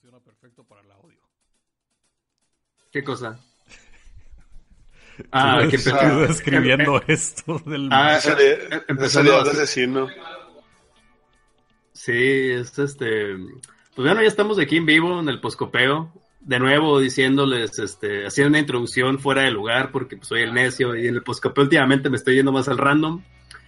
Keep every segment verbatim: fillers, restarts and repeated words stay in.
funciona perfecto para el audio. ¿Qué cosa? Ah, Tú que estás empezó escribiendo esto del... Ah, Sería, empezando sería así. de asesino. Sí, es este. Pues bueno, ya estamos aquí en vivo en el Poscopeo. De nuevo diciéndoles, este, haciendo una introducción fuera de lugar porque pues, soy el necio y en el Poscopeo últimamente me estoy yendo más al random.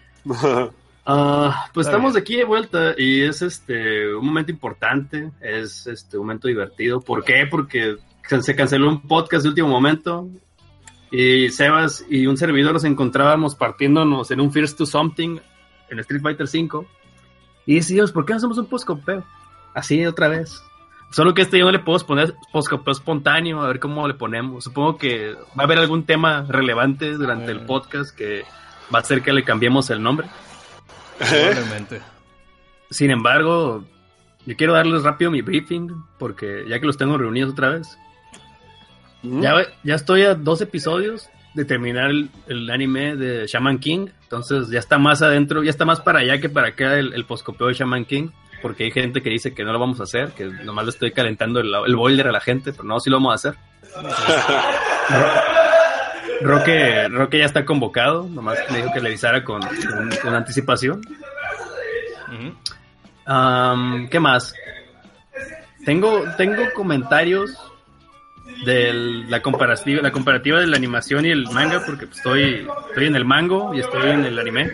Ah, pues Está estamos bien. aquí de vuelta y es este un momento importante, es este un momento divertido. ¿Por qué? Porque se canceló un podcast de último momento y Sebas y un servidor nos encontrábamos partiéndonos en un First to Something en Street Fighter cinco y decidimos, ¿por qué no hacemos un postcopeo? Así otra vez. Solo que este yo no le puedo poner postcopeo espontáneo, a ver cómo le ponemos. Supongo que va a haber algún tema relevante durante Eh. el podcast que va a hacer que le cambiemos el nombre. Probablemente. Sin embargo, yo quiero darles rápido mi briefing, porque ya que los tengo reunidos otra vez, ¿Mm? ya, ya estoy a dos episodios de terminar el, el anime de Shaman King, entonces ya está más adentro, ya está más para allá que para acá el, el postcopeo de Shaman King, porque hay gente que dice que no lo vamos a hacer, que nomás le estoy calentando el, el boiler a la gente, pero no, sí lo vamos a hacer. Roque, Roque ya está convocado, nomás me dijo que le avisara con, con, con anticipación. Uh-huh. Um, ¿Qué más? Tengo, tengo comentarios de la comparativa, la comparativa de la animación y el manga, porque pues, estoy, estoy en el mango y estoy en el anime.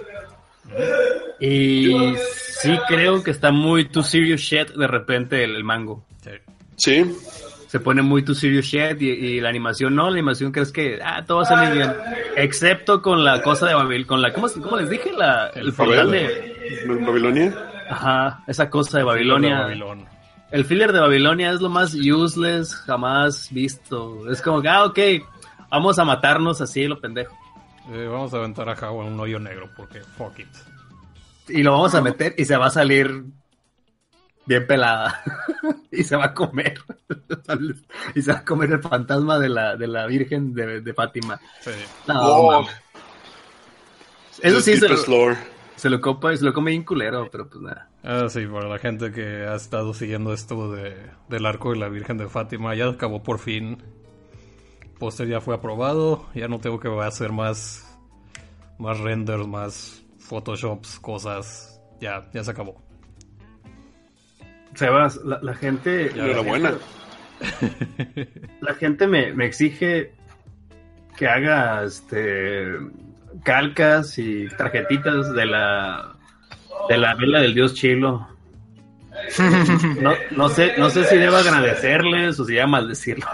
Y sí creo que está muy too serious shit de repente el, el mango. Sí. Sí. Se pone muy too serious shit y, y la animación no, la animación crees que ah, todo va a salir bien. Excepto con la cosa de Babil, con la, ¿cómo, cómo les dije? La, el portal de... Babilonia. Ajá, esa cosa de Babilonia. De Babilón. El filler de Babilonia es lo más useless jamás visto. Es como que, ah, ok, vamos a matarnos así, lo pendejo. Eh, vamos a aventar a Jao en un hoyo negro porque fuck it. Y lo vamos a meter y se va a salir bien pelada. Y se va a comer. Y se va a comer el fantasma de la, de la Virgen de, de Fátima. Sí. No, Oh. mames. Eso sí se lo, Deepest lore. se lo copa, se lo come bien culero, pero pues nada. Ah, sí, para la gente que ha estado siguiendo esto de, del arco de la Virgen de Fátima, ya acabó por fin. Póster ya fue aprobado, ya no tengo que hacer más, más renders, más photoshops, cosas. Ya, ya se acabó. Sebas, la, la gente... Ya, enhorabuena. La gente me, me exige que haga este calcas y tarjetitas de la de la vela del dios Chilo. No, no sé, no sé si debo agradecerles o si debo maldecirlos.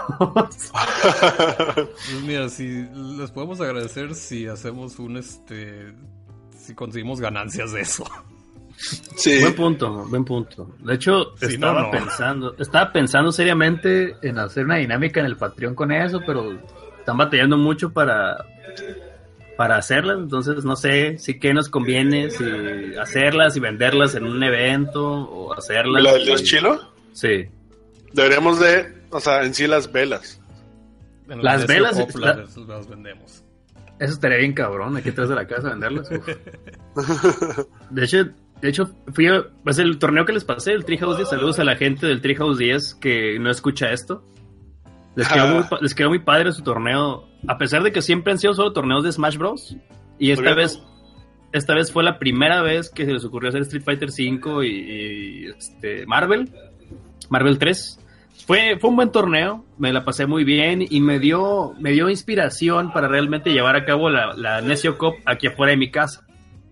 Pues mira, si les podemos agradecer si hacemos un este, si conseguimos ganancias de eso. Sí. Buen punto, buen punto. De hecho, Si estaba no, no. pensando, estaba pensando seriamente en hacer una dinámica en el Patreon con eso, pero están batallando mucho para para hacerlas, entonces no sé si qué nos conviene, si hacerlas y venderlas en un evento o hacerlas. ¿La del dios y- Chilo? Sí. Deberíamos de, o sea, en sí las velas. En Las Desio velas Pop está- las, las vendemos. Eso estaría bien cabrón, aquí atrás de la casa venderlas. Uf. De hecho, de hecho fui a, pues el torneo que les pasé, el Treehouse diez, saludos a la gente del Treehouse diez que no escucha esto. Les quedó, muy, pa- les quedó muy padre su torneo, a pesar de que siempre han sido solo torneos de Smash Bros. Y esta Muy bien. vez esta vez fue la primera vez que se les ocurrió hacer Street Fighter cinco y, y, este, Marvel, Marvel tres. Fue, fue un buen torneo, me la pasé muy bien y me dio, me dio inspiración para realmente llevar a cabo la, la Necio Cup aquí afuera de mi casa.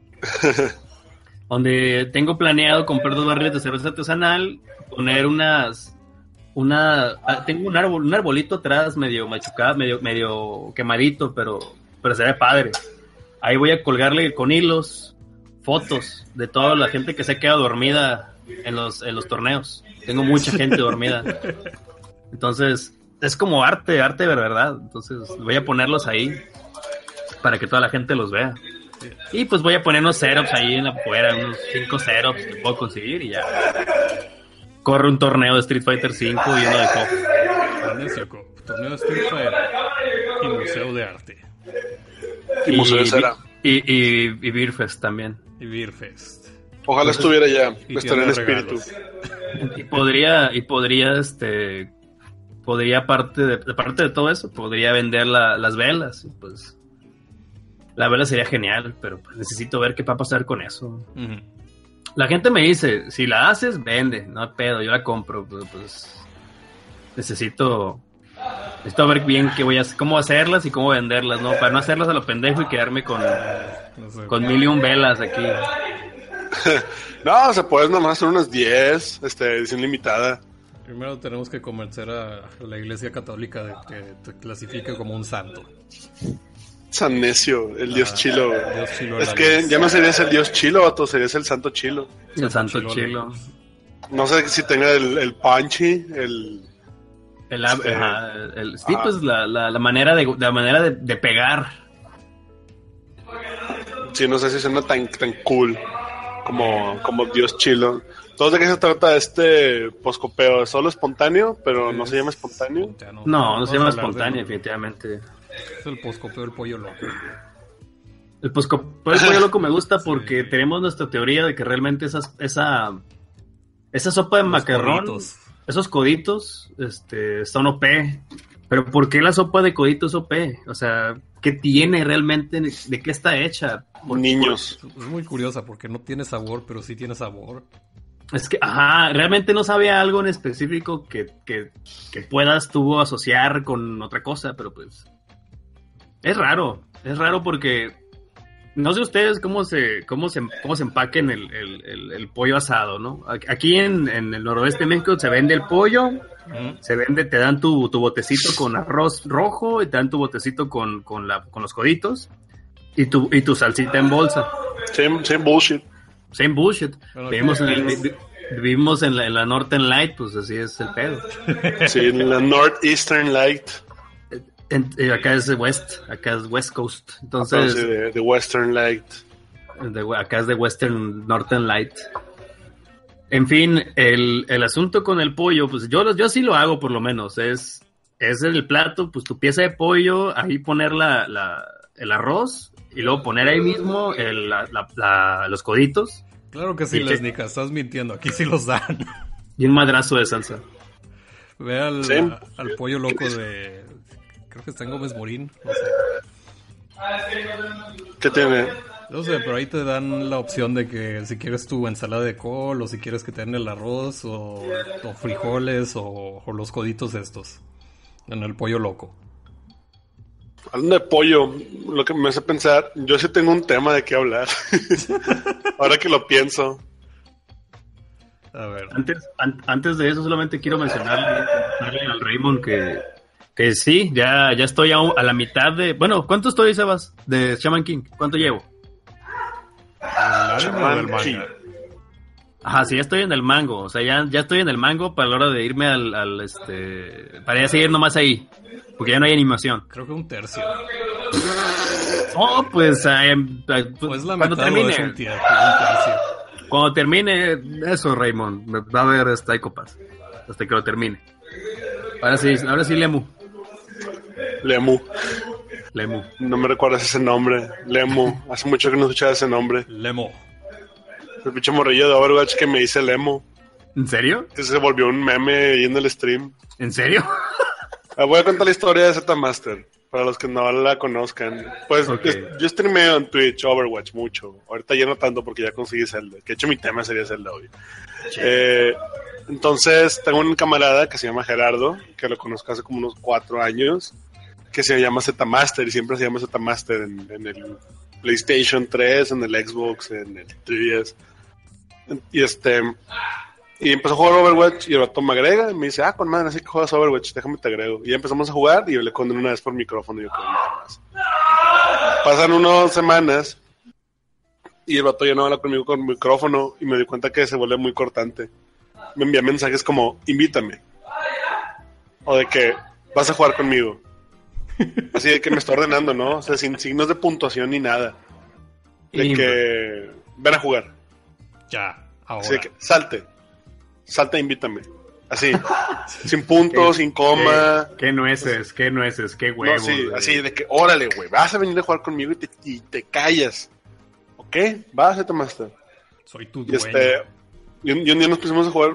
Donde tengo planeado comprar dos barriles de cerveza artesanal, poner unas, una, ah, tengo un árbol, un arbolito atrás medio machucado, medio, medio quemadito, pero, pero se ve padre. Ahí voy a colgarle con hilos fotos de toda la gente que se ha quedado dormida en los, en los torneos. Tengo mucha gente dormida. Entonces, es como arte, arte de verdad. Entonces, voy a ponerlos ahí para que toda la gente los vea. Y pues voy a poner unos setups ahí en afuera, unos cinco setups que puedo conseguir y ya. Corre un torneo de Street Fighter cinco y uno de Cup. Necio Cup, torneo de Street Fighter y Museo de Arte. Y Museo de Cera. Y, y, y Beer Fest también. Y Beer Fest. Ojalá estuviera ya. Y Estaría en tiene espíritu. regalos. Y podría, y podría, este, podría aparte de, aparte de todo eso, podría vender la, las velas, y pues, la vela sería genial, pero pues, necesito ver qué va a pasar con eso. Uh-huh. La gente me dice, si la haces, vende, no hay pedo, yo la compro, pero pues, necesito, necesito ver bien qué voy a, cómo hacerlas y cómo venderlas, ¿no? Para no hacerlas a lo pendejo y quedarme con, No sé. con mil y un velas aquí. No, se pueden nomás hacer unas diez, este, edición limitada. Primero tenemos que convencer a la Iglesia Católica de que te clasifique como un santo. San Necio, el dios Ah, chilo. el dios chilo de Es la que luz. ya no serías el dios chilo, vato, serías el santo chilo. El santo Chilo, chilo. No sé si tenga el, el punchy, el... El, Este, ajá, el, sí, ah. pues la, la, la manera de la manera de, de pegar. Sí, no sé si suena tan, tan cool como, como dios chilo. Entonces, ¿de qué se trata este poscopeo? ¿Es solo espontáneo, pero no se llama espontáneo? Espontáneo. No, no se llama Vamos a hablar espontánea, del- definitivamente. Es el poscopeo del pollo loco. El poscopeo del pollo loco me gusta porque tenemos nuestra teoría de que realmente esas, esa esa sopa de Los macarrón, coditos. esos coditos, este, son O P. Pero ¿por qué la sopa de coditos es O P? O sea, ¿qué tiene realmente? ¿De qué está hecha? ¿Por- Niños. Es muy curiosa porque no tiene sabor, pero sí tiene sabor. Es que, ajá, realmente no sabe algo en específico que, que, que puedas tú asociar con otra cosa, pero pues es raro, es raro porque no sé ustedes cómo se cómo se, cómo se empaquen el, el, el, el pollo asado, ¿no? Aquí en, en el noroeste de México se vende el pollo, Ujú. se vende, te dan tu, tu botecito con arroz rojo y te dan tu botecito con, con, la, con los coditos y tu, y tu salsita en bolsa. Same, same bullshit. Same bullshit. Bueno, Vivimos, en, ¿qué el- es? vi- vivimos en la, en la Northern Light, pues así es el pedo. Sí, la Northeastern Light. En- eh, acá es West, acá es West Coast. Entonces, Entonces, de, de Western Light. de- acá es de Western, Northern Light. En fin, el, el asunto con el pollo, pues yo, lo- yo sí lo hago por lo menos. Es, es el plato, pues tu pieza de pollo, ahí poner la, la, el arroz y luego poner ahí mismo el, la, la- la- los coditos Claro que sí, Y que- Lesnica, estás mintiendo. Aquí sí los dan. y un madrazo de salsa. Ve al, Sí. al pollo loco de... Creo que está en Gómez Morín. No sé. ¿Qué tiene? No sé, pero ahí te dan la opción de que si quieres tu ensalada de col o si quieres que te den el arroz o, o frijoles o, o los coditos estos en el pollo loco. Hablando de pollo, lo que me hace pensar, yo sí tengo un tema de qué hablar. Ahora que lo pienso. A ver, Antes, an- antes de eso, solamente quiero mencionarle, mencionarle al Raymond que, que sí, ya, ya estoy a, un- a la mitad de. Bueno, ¿cuánto estoy, Sebas? De Shaman King. ¿Cuánto llevo? ¿el anime o el Chamanqui. manga? Ajá, sí, ya estoy en el mango. O sea, ya, ya estoy en el mango para la hora de irme al, al este. Para ya seguir nomás ahí. Porque ya no hay animación. Creo que un tercio. Oh, pues. eh, eh, Pues la cuando mitad termine. o es un, tier- un tercio. Cuando termine eso, Raymond, va a haber Psychopath. Hasta que lo termine. Ahora sí, ahora sí, Lemu. Lemu. Lemu. No me recuerdas ese nombre. Lemu. Hace mucho que no escuchaba ese nombre. Lemo. El pinche morrillo de Overwatch que me dice Lemu. ¿En serio? Que se volvió un meme ahí en el stream. ¿En serio? Ah, voy a contar la historia de Z Master. Para los que no la conozcan. Pues Ok. es- yo streameo en Twitch Overwatch mucho. Ahorita ya no tanto porque ya conseguí Zelda. Que de hecho mi tema sería Zelda hoy. Eh, entonces tengo un camarada que se llama Gerardo. Que lo conozco hace como unos cuatro años. Que se llama Z Master. Y siempre se llama Z Master en, en el PlayStation tres, en el Xbox, en el tres D S. Y este... Y empezó a jugar Overwatch y el vato me agrega y me dice, ah, con madre, así que juegas Overwatch, déjame te agrego. Y ya empezamos a jugar y yo le conté una vez por micrófono y yo creo más. Pasan unas semanas y el vato ya no habla conmigo con micrófono y me di cuenta que se vuelve muy cortante. Me envía mensajes como, invítame. O de que vas a jugar conmigo. Así de que me está ordenando, ¿no? O sea, sin signos de puntuación ni nada. De Y- que ven a jugar. Ya, ahora. Así de que, salte. Salta e invítame. Así. Sin puntos, sin coma. ¿Qué, qué nueces? ¿Qué nueces? ¿Qué No, huevos? sí, güey? así de que, órale, güey, vas a venir a jugar conmigo y te, y te callas. ¿Ok? Vas a Master. Soy tu Y dueño. este. Y un, y un día nos pusimos a jugar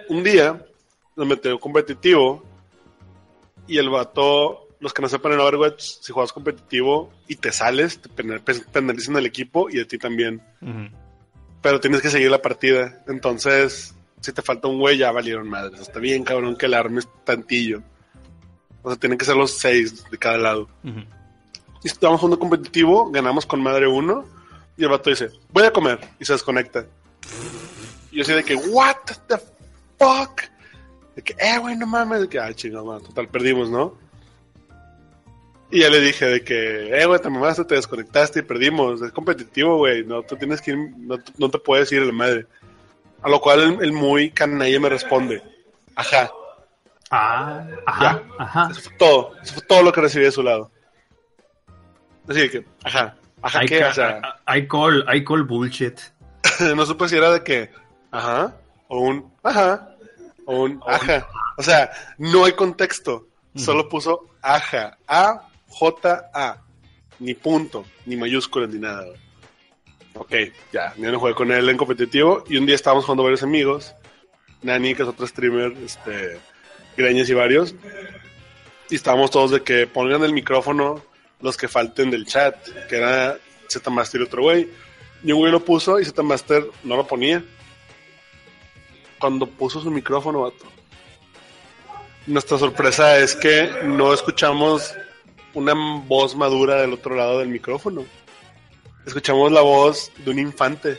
un día nos metió competitivo y el vato, los que no sepan en Overwatch, si juegas competitivo y te sales, te penalizan el equipo y a ti también. Uh-huh. Pero tienes que seguir la partida. Entonces, si te falta un güey, ya valieron madres. Está bien, cabrón, que le armes tantillo. O sea, tienen que ser los seis de cada lado. Uh-huh. Y estábamos jugando competitivo, ganamos con madre uno, y el vato dice, voy a comer, y se desconecta. Y yo así de que, what the fuck? De que, eh, güey, no mames. De que, ah, chingado, man, total, perdimos, ¿no? Y ya le dije de que, eh, güey, te mamaste, te desconectaste y perdimos. Es competitivo, güey, no, tú tienes que ir, no, no te puedes ir a la madre. A lo cual el, el muy canalla me responde, ajá. Ah, ajá, ya. Ajá. Eso fue todo, eso fue todo lo que recibí de su lado. Así que, ajá, ajá, I ¿qué? Ca- o sea, I, I call, I call bullshit. No supe si era de que, ajá, o un, ajá, o un, ajá. O sea, no hay contexto, uh-huh. Solo puso ajá, A, J, A, ni punto, ni mayúsculas, ni nada. Ok, ya, ya no jugué con él en competitivo, y un día estábamos jugando varios amigos, Nani, que es otro streamer, este, Greñas y varios, y estábamos todos de que pongan el micrófono los que falten del chat, que era Z-Master y otro güey, y un güey lo puso y Z-Master no lo ponía. Cuando puso su micrófono, vato, nuestra sorpresa es que no escuchamos una voz madura del otro lado del micrófono. Escuchamos la voz de un infante,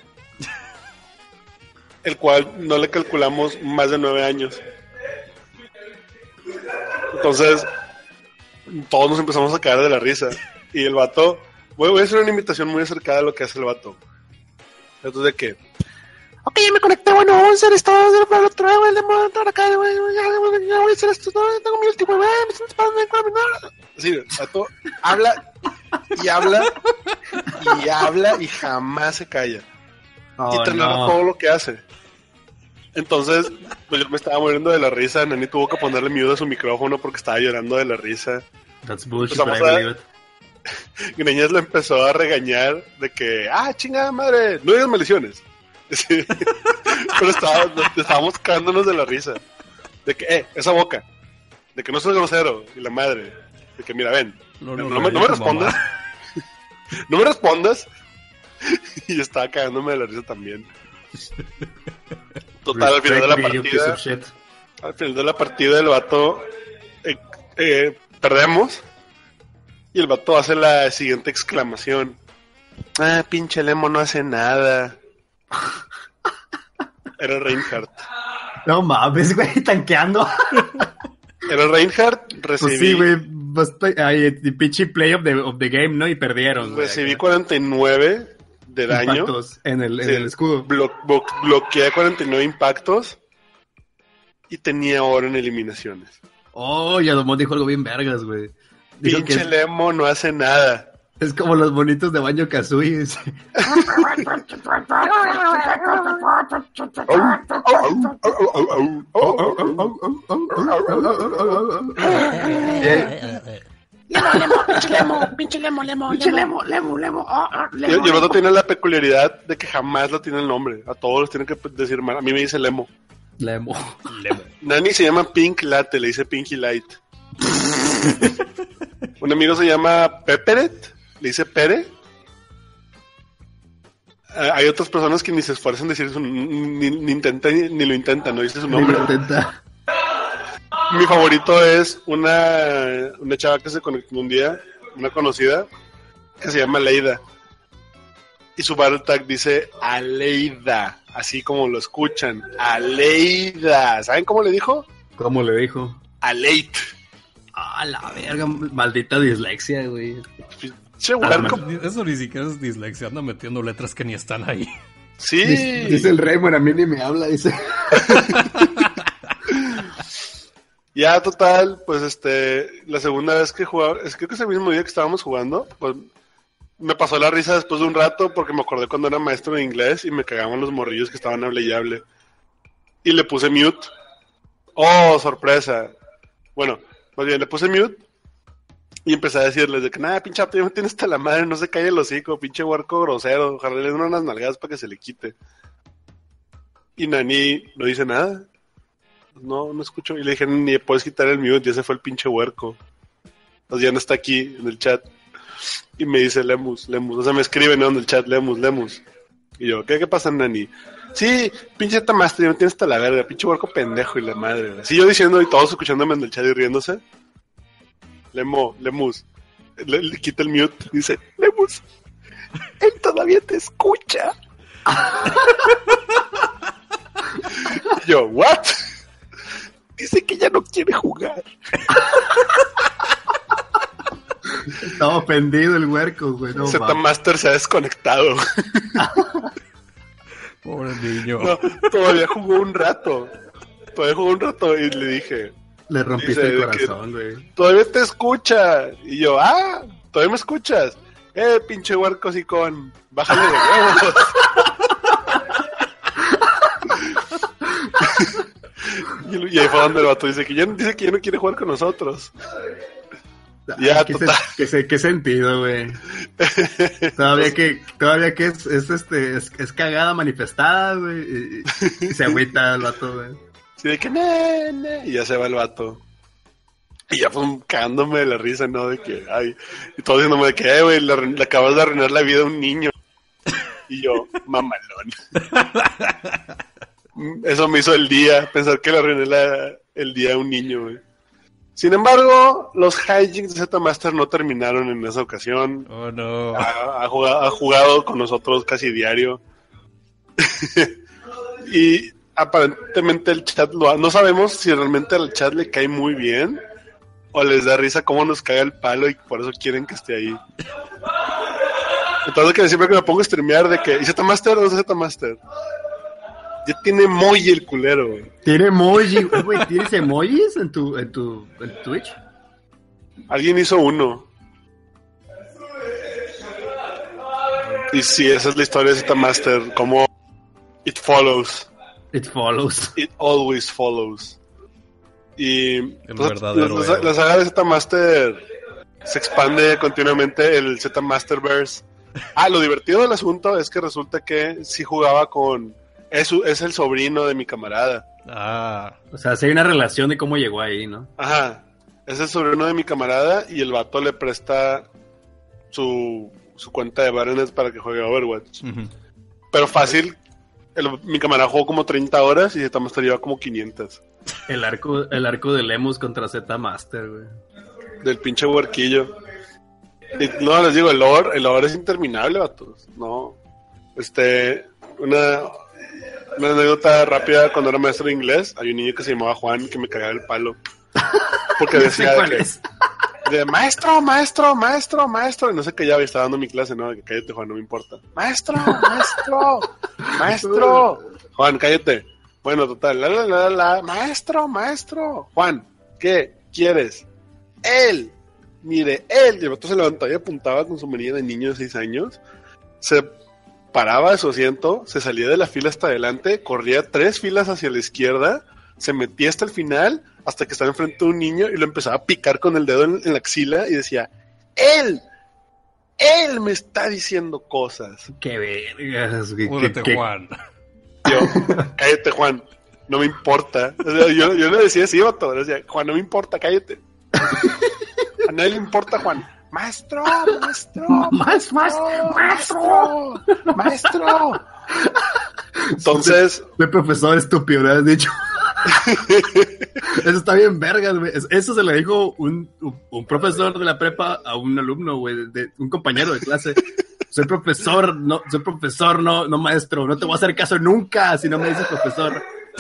el cual no le calculamos más de nueve años. Entonces, todos nos empezamos a caer de la risa. Y el vato, voy, voy a hacer una imitación muy acercada a lo que hace el vato. Entonces, ¿de qué? Ok, ya me conecté, bueno, vamos a hacer esto, vamos a hacer el otro, güey, de montar acá, güey, ya voy a hacer esto, no, tengo mi último, güey, me estoy esperando en cuatro minutos. Sí, el vato habla y habla y habla y jamás se calla. Oh, y te narra no. todo lo que hace. Entonces, pues yo me estaba muriendo de la risa. Nani tuvo que ponerle mute a su micrófono porque estaba llorando de la risa. That's bullshit, but I believe it. Greñas le empezó a regañar de que, ah, chingada madre, no digas maldiciones. Sí. Pero estaba, estábamos cagándonos de la risa. De que, eh, esa boca. De que no soy grosero. Y la madre. De que, mira, ven. No, no, no, me, no me respondas. No me respondas. Y yo estaba cagándome de la risa también. Total, al final de la partida, al final de la partida el vato eh, eh, perdemos y el vato hace la siguiente exclamación: ah, pinche Lemo no hace nada. Era Reinhardt. No mames, güey, tanqueando. Era Reinhardt, recibí... Pues sí, güey, el pinche play of the, of the game, ¿no? Y perdieron. Recibí güey, cuarenta y nueve de daño. Impactos en el, en sí, el escudo. Blo blo bloqueé cuarenta y nueve impactos y tenía oro en eliminaciones. Oh, Yadomón dijo algo bien vergas, güey. Pinche que es, Lemo no hace nada. Es como los bonitos de Banjo Kazooie. Pinche Lemo, Lemo, pinche Lemo, Lemo, Lemo. Y el otro tiene la peculiaridad de que jamás lo tiene el nombre. A todos les tienen que decir mal. A mí me dice Lemo. Lemo. Lemo. Nani se llama Pink Latte, le dice Pinky Light. Un amigo se llama Pepperet, le dice Pere. Uh, hay otras personas que ni se esfuerzan en decir su ni, ni intenta ni, ni lo intentan, no dice su nombre. Ni lo intenta. Mi favorito es una, una chava que se conectó un día, una conocida, que se llama Leida. Y su battle tag dice Aleida, así como lo escuchan. Aleida. ¿Saben cómo le dijo? ¿Cómo le dijo? Aleit. Ah, la verga, maldita dislexia, güey. Che, ah, me, eso ni siquiera es dislexia, anda metiendo letras que ni están ahí. Sí. Dice, dice el Raymond, a mí ni me habla, dice. Ya, total, pues este, la segunda vez que jugaba, es creo que ese mismo día que estábamos jugando, pues me pasó la risa después de un rato porque me acordé cuando era maestro de inglés y me cagaban los morrillos que estaban hable y hable. Y le puse mute. Oh, sorpresa. Bueno, más bien, le puse mute y empecé a decirles de que nada, pinche ya me tiene hasta la madre, no se calle el hocico, pinche huerco grosero, ojalá le den unas nalgadas para que se le quite. Y Nani no dice nada. no, no escucho. Y le dije, ni puedes quitar el mute, ya se fue el pinche huerco. Entonces ya no está aquí en el chat. Y me dice Lemus, Lemus, o sea, me escribe ¿no? en el chat, Lemus, Lemus. Y yo, ¿qué, qué pasa, Nani? Sí, pinche Tamaster, ya no tienes hasta la verga, pinche huerco pendejo y la madre. Güey. Sí, yo diciendo y todos escuchándome en el chat y riéndose. Lemo, Lemus, le, le quita el mute, dice, Lemus, él todavía te escucha. Y yo, ¿what? Dice que ya no quiere jugar. Estaba ofendido el huerco, güey. No, Z-Master se ha desconectado. Pobre niño. No, todavía jugó un rato. Todavía jugó un rato y le dije... Le rompiste dice, el corazón, güey. Todavía te escucha. Y yo, ah, ¿todavía me escuchas? Eh, pinche huerco sicón. Bájale de huevos. Y ahí fue donde el vato dice que ya, dice que ya no quiere jugar con nosotros. Ya, ¿Qué, total. Se, ¿qué, qué sentido, güey? Todavía que, todavía que es, es este, es, es cagada manifestada, güey. Y, y se agüita el vato, güey. Sí, de que ne, ne, y ya se va el vato. Y ya fue cagándome de la risa, ¿no? De que, ay, y todo diciéndome de que, eh, güey, le, le acabas de arruinar la vida a un niño. Y yo, mamalón. Eso me hizo el día, pensar que le arruiné la, el día a un niño, güey. Sin embargo, los hijinks de Z-Master no terminaron en esa ocasión. Oh, no. Ha, ha, jugado, ha jugado con nosotros casi diario. Y aparentemente el chat lo ha... No sabemos si realmente al chat le cae muy bien o les da risa cómo nos caga el palo y por eso quieren que esté ahí. Entonces que siempre que me pongo a streamear de que... ¿Y Z-Master o no es Z-Master? Ya tiene emoji el culero, güey. Tiene emoji, güey. ¿Tienes emojis en tu, en tu, en Twitch? Alguien hizo uno. Y sí, esa es la historia de Z-Master. Como it follows. It follows. It always follows. Y el pues, verdadero la, la, la saga de Z-Master se expande continuamente el Z-Masterverse. Ah, lo divertido del asunto es que resulta que sí jugaba con... Es, es el sobrino de mi camarada. Ah. O sea, sí hay una relación de cómo llegó ahí, ¿no? Ajá. Es el sobrino de mi camarada y el vato le presta su, su cuenta de Baronet para que juegue Overwatch. Uh-huh. Pero fácil, el, mi camarada jugó como treinta horas y Z-Master lleva como quinientas. El arco, el arco de Lemus contra Z-Master, güey. Del pinche huerquillo. Y, no, les digo, el lore, el lore es interminable, vatos. No. Este, una... Una anécdota rápida, cuando era maestro de inglés, hay un niño que se llamaba Juan que me cagaba el palo. Porque decía de, que, de maestro, maestro, maestro, maestro, y no sé qué ya estaba dando mi clase, ¿no? Que cállate, Juan, no me importa. Maestro, maestro, maestro. Juan, cállate. Bueno, total, la, la, la, la, maestro, maestro. Juan, ¿qué quieres? Él, mire, él. Y el vato se levantaba y apuntaba con su manilla de niño de seis años. Se paraba de su asiento, se salía de la fila hasta adelante, corría tres filas hacia la izquierda, se metía hasta el final, hasta que estaba enfrente de un niño y lo empezaba a picar con el dedo en, en la axila y decía, él, él me está diciendo cosas. Qué vergas, Púdrete, Juan. Yo, cállate, Juan, no me importa. O sea, yo, yo le decía así, vato, le decía, Juan, no me importa, cállate. A nadie le importa, Juan. Maestro, maestro, más, más, maestro, maestro. Entonces, de profesor estúpido, ¿le has dicho? Eso está bien vergas, güey. Eso se le dijo un, un profesor de la prepa a un alumno, güey, de un compañero de clase. Soy profesor, no, soy profesor, no, no maestro. No te voy a hacer caso nunca si no me dices profesor.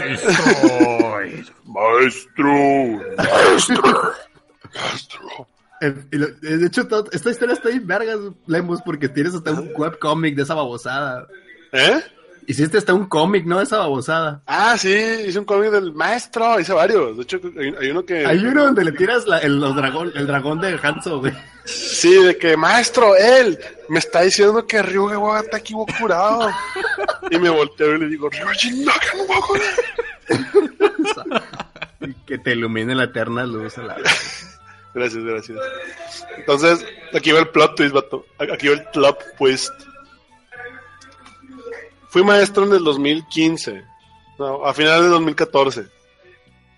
Soy maestro, maestro, maestro. De hecho, todo, esta historia está bien vergas, Lemus, porque tienes hasta un webcómic de esa babosada. ¿Eh? Hiciste hasta un cómic, ¿no? De esa babosada. Ah, sí, hice un cómic del maestro, hice varios. De hecho, hay, hay uno que... Hay uno donde le tiras la, el, los dragón, el dragón de Hanzo, güey. Sí, de que, maestro, él me está diciendo que Ryuga Waga está equivocado. Y me volteo y le digo, Ryuji no, que no voy a Que te ilumine la eterna luz a la... Gracias, gracias. Entonces, aquí va el plot twist, vato. Aquí va el plot twist. Fui maestro en el dos mil quince. No, a finales del dos mil catorce.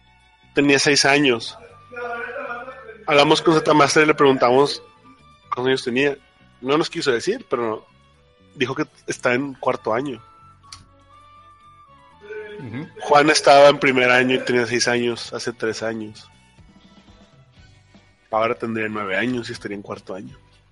tenía seis años. Hablamos con Z Master y le preguntamos cuántos años tenía. No nos quiso decir, pero dijo que está en cuarto año. Uh-huh. Juan estaba en primer año y tenía seis años hace tres años. Ahora tendría nueve años y estaría en cuarto año.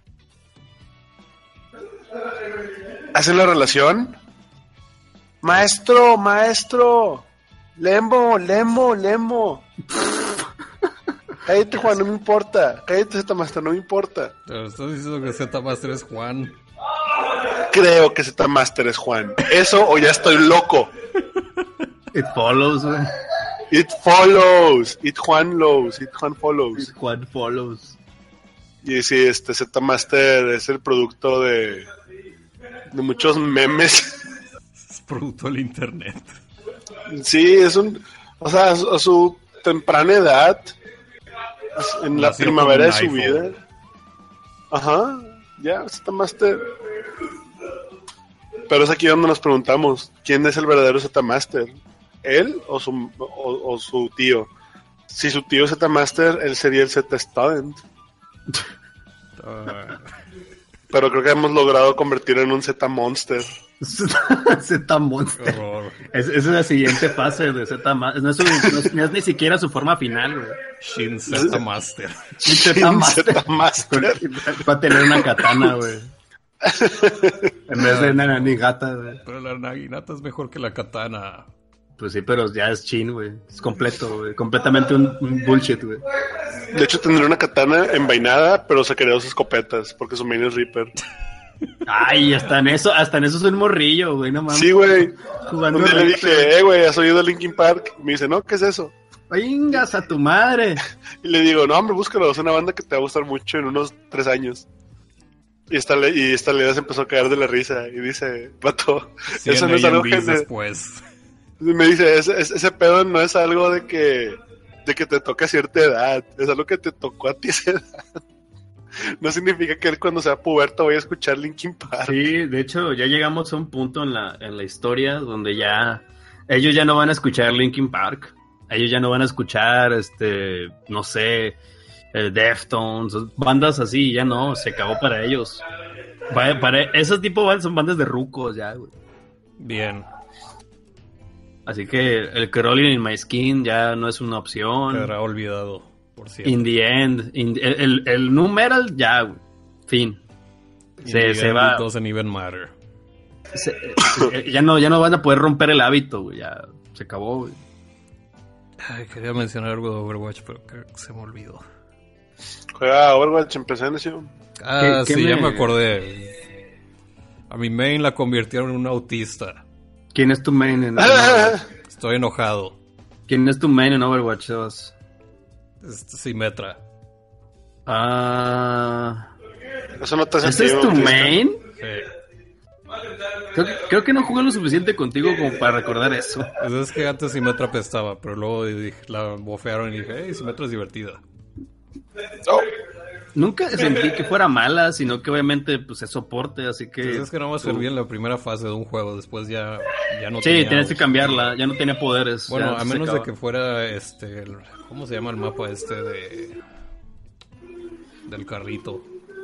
¿Hacen la relación? Maestro, maestro. Lembo, Lembo, Lembo. Cállate, Juan, no me importa. Cállate, Z Master, no me importa. Pero estás diciendo que Z Master es Juan. Creo que Z Master es Juan. ¿Eso o ya estoy loco? It follows, güey. It follows. It Juan lows. It Juan follows. It Juan follows. Y sí, este Z Master es el producto de, de muchos memes. Es producto del internet. Sí, es un... O sea, a su, a su temprana edad, en la Nació primavera de su iPhone. vida. Ajá, ya, Z Master. Pero es aquí donde nos preguntamos, ¿quién es el verdadero Z Master? ¿Él o su, o, o su tío? Si su tío es Z Master, él sería el Z Student. Uh... Pero creo que hemos logrado convertir en un Z Monster. Z Monster. Es, es la siguiente fase de Z Master. No es, no, es, no es ni siquiera su forma final, güey. Shin Z Master. Shin Z Master. Master. Va a tener una katana, güey. En vez de una naginata, güey. Pero la naginata es mejor que la katana. Pues sí, pero ya es Shin, güey. Es completo, güey. Completamente un, un bullshit, güey. De hecho, tendría una katana envainada, pero sacaría dos escopetas, porque su main es Reaper. Ay, hasta en eso, hasta en eso soy un morrillo, güey, no mames. Sí, güey. Jugando un día le dije, eh, güey, ¿has oído Linkin Park? Y me dice, no, ¿qué es eso? Vengas a tu madre. Y le digo, no, hombre, búscalo, es una banda que te va a gustar mucho en unos tres años. Y esta, le- y esta Leda se empezó a caer de la risa. Y dice, vato, eso no es algo que... después. Me dice, ese, ese pedo no es algo de que de que te toque a cierta edad, es algo que te tocó a ti esa edad. No significa que él cuando sea puberto vaya a escuchar Linkin Park. Sí, de hecho ya llegamos a un punto en la, en la historia donde ya ellos ya no van a escuchar Linkin Park, ellos ya no van a escuchar, este, no sé, eh, Deftones, bandas así, ya no, se acabó para ellos. Para, para esos tipos de bandas son bandas de rucos ya, güey. Bien. Así que el Crawling in My Skin ya no es una opción. Quedará olvidado, por cierto. In the end, in, el, el, el numeral ya, güey. Fin. Se, se va. Doesn't even matter. Se, se, ya no, ya no van a poder romper el hábito, güey. Ya se acabó, güey. Ay, quería mencionar algo de Overwatch, pero creo que se me olvidó. Juega Overwatch en P C, ¿no? Ah, ¿Qué, qué sí, me... ya me acordé. A mi main la convirtieron en un autista. ¿Quién es tu main en Overwatch? Estoy enojado. ¿Quién es tu main en Overwatch dos? Es Symmetra. Ah... Eso no te hace ¿Ese es tu main? Sí. Creo, creo que no jugué lo suficiente contigo como para recordar eso. Pues es que antes Symmetra apestaba, pero luego dije, la bofearon y dije, hey, Symmetra es divertida. Oh. Nunca sentí que fuera mala, sino que obviamente pues es soporte, así que... Pues es que no más tú... servía en la primera fase de un juego, después ya, ya no Sí, tenía... tenías que cambiarla, ya no tenía poderes. Bueno, ya a se menos acaba. de que fuera este... El, ¿cómo se llama el mapa este de... del carrito?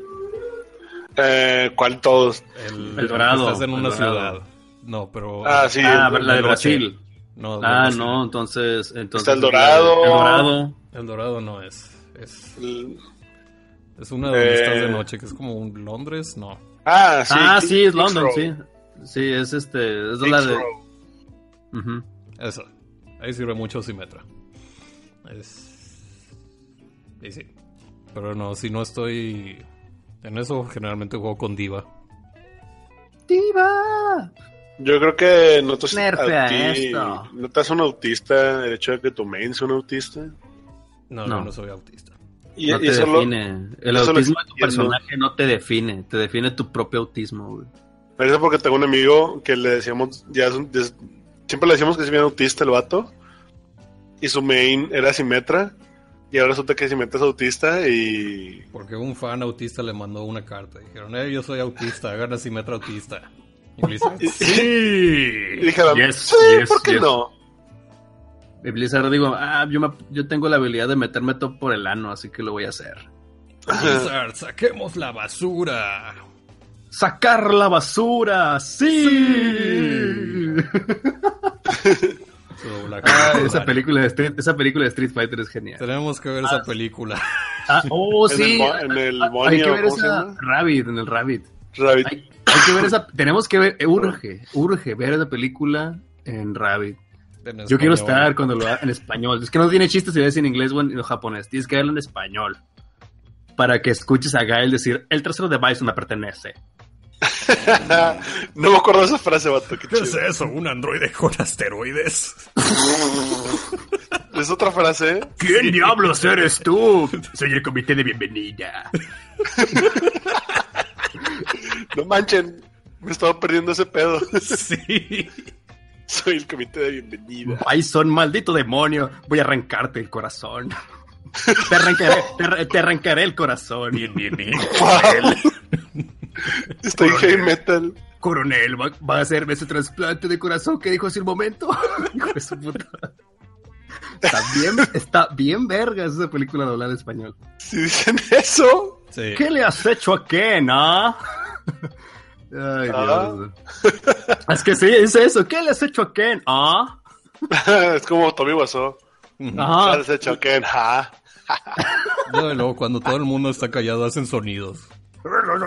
Eh, ¿Cuál todos? El, El dorado, Estás en el una dorado. ciudad. No, pero... Ah, sí. Ah, el, la de el Brasil. No, de Ah, Brasil. no, entonces... entonces Está el dorado. El dorado. El dorado no es. Es, el- es una donde Eh. estás de noche, que es como un Londres, no. Ah, sí. ah, King- sí, es Kings London, Row. sí. Sí, es este... Es Kings la de... Row. Ujú. Esa. Ahí sirve mucho Symmetra. Es... Y sí. Pero no, si no estoy... En eso generalmente juego con Diva. ¡Diva! Yo creo que no te, Nerfea auti- esto. no te hace un autista el hecho de que tu main sea un autista. No, No. no, no soy autista. Y, No y te eso lo- define. El eso lo autismo de tu entiendo. personaje no te define. Te define tu propio autismo, güey. me parece porque tengo un amigo que le decíamos, ya es un- des- siempre le decíamos que es bien autista el vato. Y su main era Symmetra. Y ahora resulta que Symmetra es autista y... Porque un fan autista le mandó una carta. Dijeron, eh, yo soy autista, hagan a Symmetra autista. Y le dicen, Y sí. dijeron, Yes, sí, yes, ¿por qué yes. no? Blizzard digo, ah, yo, me, yo tengo la habilidad de meterme todo por el ano, así que lo voy a hacer. Blizzard, saquemos la basura. ¡Sacar la basura! ¡Sí! sí. So, la ah, esa, película de Street, esa película de Street Fighter es genial. Tenemos que ver ah, esa película. Ah, oh, sí. En el, en el Bonio, hay que ver esa Rabbit, en el Rabbit. Rabbit. Hay, hay que ver esa, tenemos que ver, urge, urge ver esa película en Rabbit. En Yo quiero estar cuando lo haga en español. Es que no tiene chiste si lo ves en inglés o en, en japonés. Tienes que verlo en español. Para que escuches a Gael decir, el trasero de Bison me pertenece. No me acuerdo de esa frase, vato. Qué, ¿Qué es eso? ¿Un androide con asteroides? ¿Es otra frase? ¿Quién sí. diablos eres tú? Soy el comité de bienvenida. No manchen, me estaba perdiendo ese pedo. Sí. Soy el comité de bienvenida. Bison, maldito demonio. Voy a arrancarte el corazón. Te arrancaré, te, te arrancaré el corazón. Bien, bien, bien. Wow. Estoy heavy metal. Coronel, ¿va, va a hacerme ese trasplante de corazón que dijo hace un momento? Hijo de su puta. Está bien, está bien vergas esa película doblada en español. ¿Sí dicen eso? Sí. ¿Qué le has hecho a Ken, ah? Ay, ¿Ah? Dios. Es que sí, dice eso. ¿Qué le has hecho a Ken, ah? Es como Tommy Wiseau. Ajá. ¿Qué le has hecho a Ken, ah? No, y luego cuando todo el mundo está callado hacen sonidos. Sí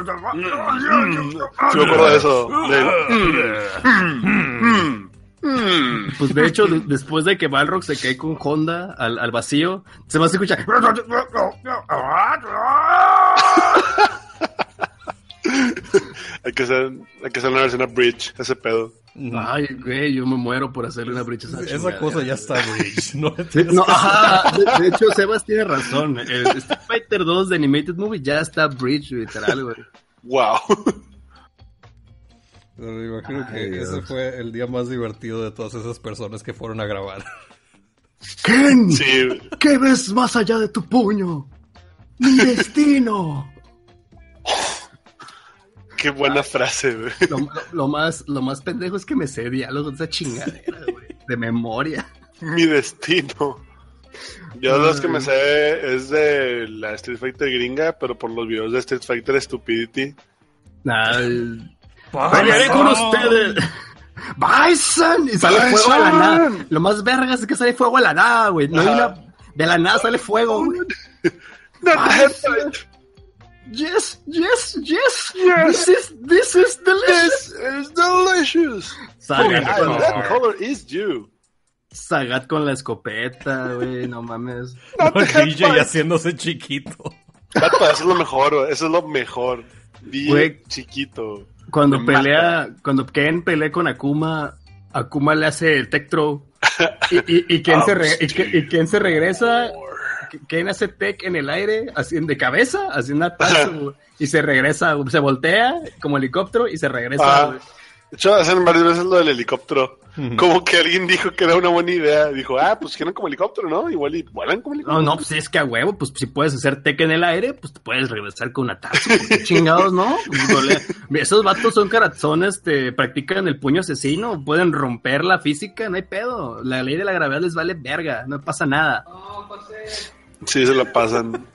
me acuerdo de eso. De... Pues de hecho, de, después de que Balrog se cae con Honda al, al vacío, se va a escuchar. hay que hacer, hay que hacer una versión a Bridge, ese pedo. Ay, güey, yo me muero por hacerle una Bridge a esa Esa chingada. cosa ya está Bridge. No, sí, no, ajá, de, de hecho, Sebas tiene razón. El Street Fighter dos de Animated Movie ya está Bridge, literal, güey. Wow. Pero me imagino que Ay, ese fue el día más divertido de todas esas personas que fueron a grabar. ¡Ken! Sí. ¿Qué ves más allá de tu puño? ¡Mi destino! Qué buena frase, güey. Lo, lo, lo, más, lo más pendejo es que me sé diálogos de esa chingadera, güey. De memoria. Mi destino. Yo los que me sé es de la Street Fighter gringa, pero por los videos de Street Fighter Stupidity. Ay, ¡pelearé con ustedes! ¡Bison! Y sale Bison. fuego a la nada. Lo más vergas es que sale fuego a la nada, güey. No hay una... De la nada sale fuego, güey. Yes, yes, yes, yes. This is, this is delicious. This is delicious. Sagat oh, con, that color is you. Sagat con la escopeta, güey, no mames. No, D J haciéndose chiquito. Pato, eso es lo mejor, güey. Eso es lo mejor. Bien güey, chiquito. Cuando Me pelea, mata. cuando Ken pelea con Akuma, Akuma le hace el tech throw. Y, y, y, Ken, se re, y, y Ken se regresa. Ken hace tech en el aire, así de cabeza, haciendo una taza, y se regresa, se voltea como helicóptero y se regresa. Ah, de hecho, hacen varias veces lo del helicóptero. Uh-huh. Como que alguien dijo que era una buena idea. Dijo, ah, pues quieren como helicóptero, ¿no? Igual y vuelan como helicóptero. No, no, pues es que a huevo, pues si puedes hacer tech en el aire, pues te puedes regresar con una taza. Chingados, ¿no? Esos vatos son carazones, este, practican el puño asesino, pueden romper la física, no hay pedo. La ley de la gravedad les vale verga, no pasa nada. No, José. Sí, se la pasan.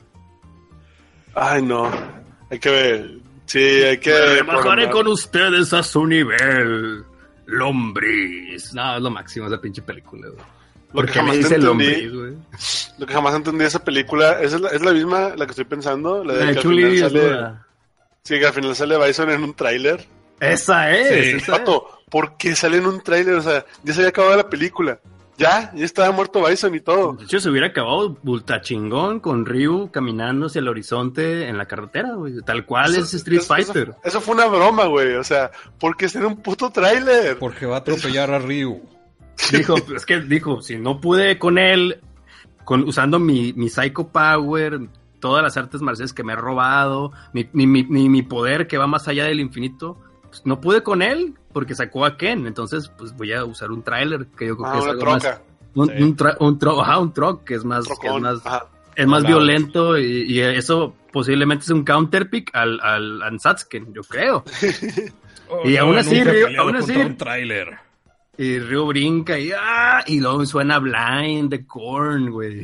Ay, no. Hay que ver. Sí, hay que... Bajaré con ustedes a su nivel. Lombriz. No, es lo máximo esa pinche película, güey. Lo que jamás dice entendí, lombriz, güey. Lo que jamás entendí de esa película, ¿es la, es la misma la que estoy pensando? La de, la que Chuli al final sale, duda. sí, que al final sale Bison en un tráiler. Esa es. Sí. Esa Pato, es. ¿por qué sale en un tráiler? O sea, ya se había acabado la película. Ya, ya estaba muerto Bison y todo. De hecho, se hubiera acabado ultra chingón con Ryu caminando hacia el horizonte en la carretera, güey. Tal cual eso, es Street eso, Fighter. Eso, eso fue una broma, güey. O sea, ¿por qué ser un puto tráiler? Porque va a atropellar a Ryu. Dijo, es que dijo, si no pude con él, con, usando mi, mi Psycho Power, todas las artes marciales que me he robado, mi, mi, mi, mi, mi poder que va más allá del infinito, pues no pude con él porque sacó a Ken. Entonces, pues voy a usar un tráiler que yo creo ah, que es una algo troca. más... Un, sí. un, tra- un, tro- ajá, un truck que es más, que es más, es más violento y, y eso posiblemente es un counterpick al, al Ansatsuken, yo creo. Oh, y no, aún así, Ryu, aún así un tráiler. Y Ryu brinca y ¡ah! Y luego suena Blind de Korn, güey.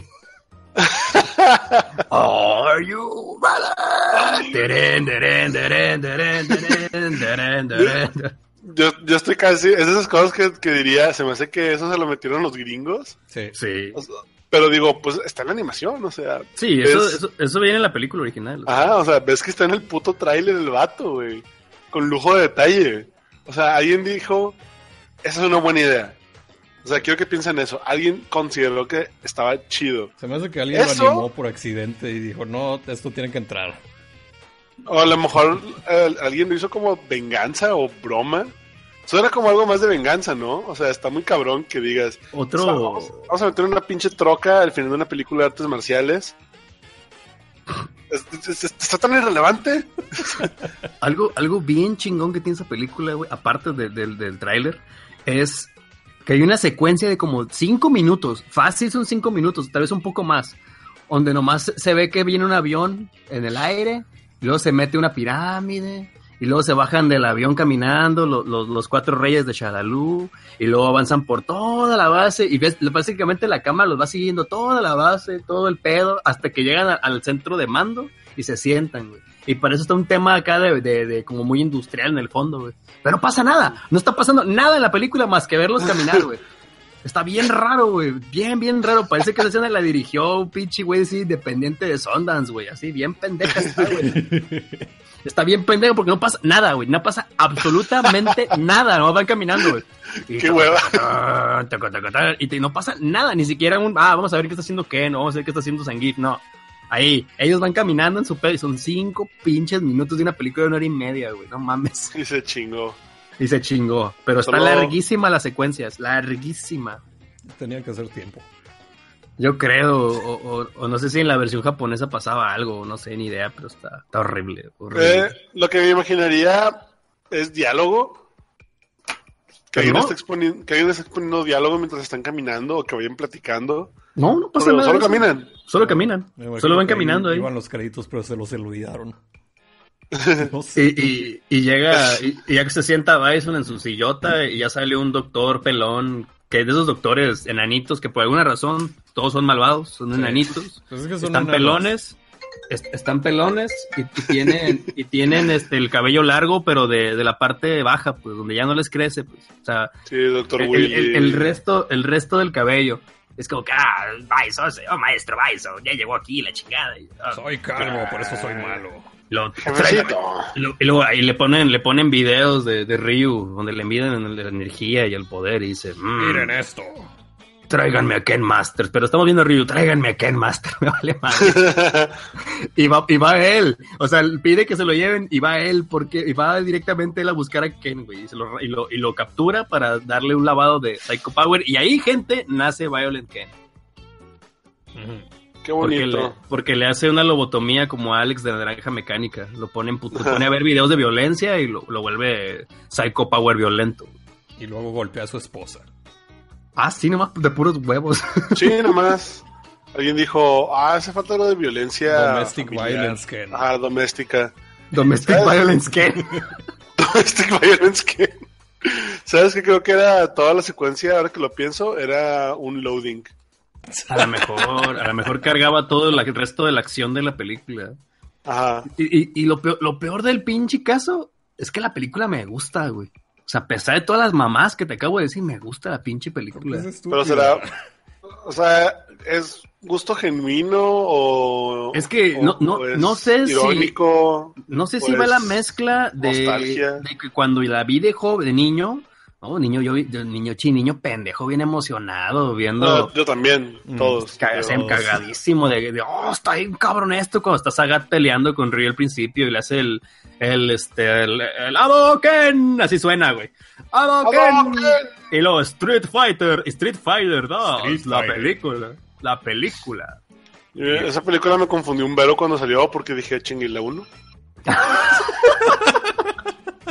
Are you ready? Deren, deren, deren, deren, deren, deren, deren. Yo, yo estoy casi... Es de esas cosas que, que diría... Se me hace que eso se lo metieron los gringos. Sí. Sí. O sea, pero digo, pues está en la animación, o sea... Sí, eso, es... eso, eso viene en la película original. O sea. Ajá, o sea, ves que está en el puto tráiler del vato, güey. Con lujo de detalle. O sea, alguien dijo... Esa es una buena idea. O sea, quiero que piensen eso. Alguien consideró que estaba chido. Se me hace que alguien ¿Eso? lo animó por accidente y dijo, no, esto tiene que entrar. O a lo mejor eh, alguien lo hizo como venganza o broma. Suena como algo más de venganza, ¿no? O sea, está muy cabrón que digas... Otro... O sea, vamos, vamos a meter una pinche troca al final de una película de artes marciales. ¿Es- es- es- ¿Está tan irrelevante? Algo, algo bien chingón que tiene esa película, güey, aparte de- del del tráiler, es que hay una secuencia de como cinco minutos, fácil son cinco minutos, tal vez un poco más, donde nomás se ve que viene un avión en el aire, y luego se mete una pirámide, y luego se bajan del avión caminando lo- lo- los cuatro reyes de Shadaloo, y luego avanzan por toda la base, y ves, básicamente la cámara los va siguiendo toda la base, todo el pedo, hasta que llegan a- al centro de mando, y se sientan, güey. Y para eso está un tema acá de, de, de como muy industrial en el fondo, güey. Pero no pasa nada, no está pasando nada en la película más que verlos caminar, güey. Está bien raro, güey, bien, bien raro. Parece que esa escena la dirigió un pinche güey así, dependiente de Sundance, güey. Así, bien pendeja está, güey. Está bien pendeja porque no pasa nada, güey. No pasa absolutamente nada, no van caminando, güey. Y Qué hueva. taca, taca, taca, y te- no pasa nada, ni siquiera un, ah, vamos a ver qué está haciendo Ken, o vamos a ver qué está haciendo Zangief, no. Ahí, ellos van caminando en su pedo y son cinco pinches minutos de una película de una hora y media, güey, no mames. Y se chingó. Y se chingó, pero está Solo- larguísima la secuencia, es larguísima. Tenía que hacer tiempo. Yo creo, o, o, o no sé si en la versión japonesa pasaba algo, no sé, ni idea, pero está, está horrible, horrible. Eh, lo que me imaginaría es diálogo. Que alguien, ¿No? está exponiendo, que alguien está exponiendo diálogo mientras están caminando o que vayan platicando. No, no pasa Solo, nada. solo de eso. caminan. Solo caminan. Me imagino Solo van que caminando ahí. Iban los créditos, pero se los olvidaron. No sé. Y, y, y llega, y, y ya que se sienta Bison en su sillota, y ya sale un doctor pelón, que es de esos doctores enanitos que por alguna razón todos son malvados, son Sí. enanitos. Pues es que son Están enanos. pelones, est- están pelones y, y tienen, y tienen este el cabello largo, pero de, de la parte baja, pues, donde ya no les crece, pues. O sea, Sí, doctor el, Willy. el- el resto, el resto del cabello. Es como que, ah, Bison, oh, maestro Bison, ya llegó aquí la chingada. Y, ah, Soy calvo, por eso soy malo. lo, Jefecito. y lo- y luego ahí le ponen, le ponen videos de, de Ryu, donde le miden la energía y el poder, y dice, "Mm, Miren esto. tráiganme a Ken Masters", pero estamos viendo a Ryu, tráiganme a Ken Masters, me vale madre. y va, y va él, o sea, pide que se lo lleven, y va él, porque, y va directamente él a buscar a Ken, güey, y, se lo, y, lo, y lo captura para darle un lavado de Psycho Power, y ahí, gente, nace Violent Ken. Qué Porque bonito. le, porque le hace una lobotomía como a Alex de la Naranja Mecánica. Lo pone, en puto- lo pone a ver videos de violencia y lo, lo vuelve Psycho Power violento. Y luego golpea a su esposa. Ah, sí, nomás de puros huevos. Sí, nomás. Alguien dijo, ah, hace falta algo de violencia. Domestic familiar. violence, Ken. Ah, doméstica. Domestic ¿Sabes? Violence Ken. Domestic violence, ¿qué? ¿Sabes qué? Creo que era toda la secuencia, ahora que lo pienso, era un loading. A lo mejor, a lo mejor cargaba todo la- el resto de la acción de la película. Ajá. Y, y, y lo, peor, lo peor del pinche caso es que la película me gusta, güey. O sea, a pesar de todas las mamás que te acabo de decir, me gusta la pinche película. Es Pero estúpido. será, o sea, ¿es gusto genuino o...? Es que o- no- no- o es no sé si- irónico? No sé si Pues, va la mezcla de, nostalgia. de que cuando la vi de joven, de niño, no, niño, yo vi, de niño chi, niño pendejo, bien emocionado, viendo, No, yo también, Mm, todos. ca- pero- así, cagadísimo, de, de, oh, está bien cabrón esto, cuando está Sagat peleando con Ryu al principio y le hace el, el, este, el, el Hadouken, así suena, güey, Hadouken, Hadouken. y luego Street Fighter, Street Fighter dos, Street la Fighter. película, la película. Eh, Esa película me confundió un vero cuando salió porque dije, chingue, la uno.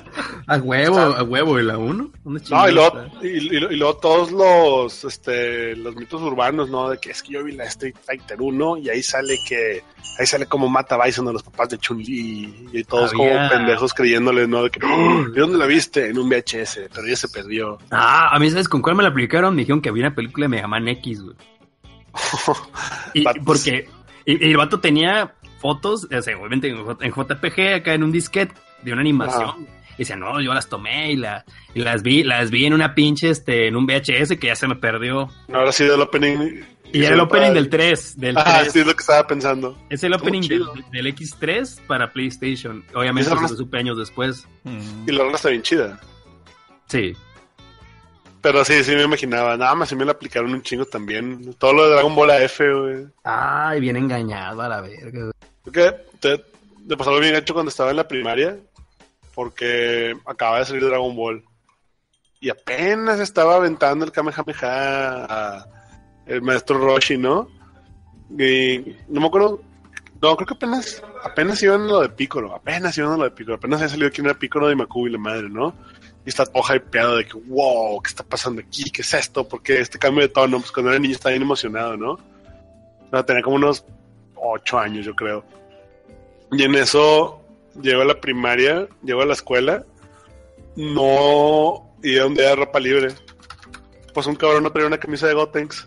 A huevo, a huevo, ¿y la uno? No, y luego, y, y, y luego todos los este los mitos urbanos, ¿no? De que es que yo vi la Street Fighter uno y ahí sale que ahí sale como mata Bison a los papás de Chun-Li y todos Había... como pendejos creyéndole, ¿no? De que, oh, ¿de dónde la viste? En un V H S, pero ya se perdió. Ah, a mí, ¿sabes con cuál me la aplicaron? Me dijeron que había una película de Mega Man X, güey. y, porque y, y el vato tenía fotos, o sea, obviamente en, en J P G, acá en un disquete de una animación. Ah. Y decía, no, yo las tomé y, la, y las vi las vi en una pinche, este, en un V H S que ya se me perdió. No, ahora sí del opening. Y era el opening para... del tres. Del ah, tres. Sí, es lo que estaba pensando. Es el opening del, del X tres para PlayStation. Obviamente se lo supe años después. Y la rola está bien chida. Sí. Pero sí, sí me imaginaba. Nada más sí me la aplicaron un chingo también. Todo lo de Dragon Ball A F, güey. Ay, bien engañado a la verga, güey. Porque te, te pasó algo bien hecho cuando estaba en la primaria. Porque acaba de salir Dragon Ball. Y apenas estaba aventando el Kamehameha a el maestro Roshi, ¿no? Y no me acuerdo. No, creo que apenas apenas iban a lo de Piccolo. Apenas iban a lo de Piccolo. Apenas había salido quién era Piccolo de Maku y la madre, ¿no? Y está todo hypeado de que, wow, ¿qué está pasando aquí? ¿Qué es esto? ¿Por qué este cambio de tono? Pues cuando era niño estaba bien emocionado, ¿no? No, tenía como unos ocho años, yo creo. Y en eso llego a la primaria, llego a la escuela, no, y donde era ropa libre. Pues un cabrón no traía una camisa de Gotenks.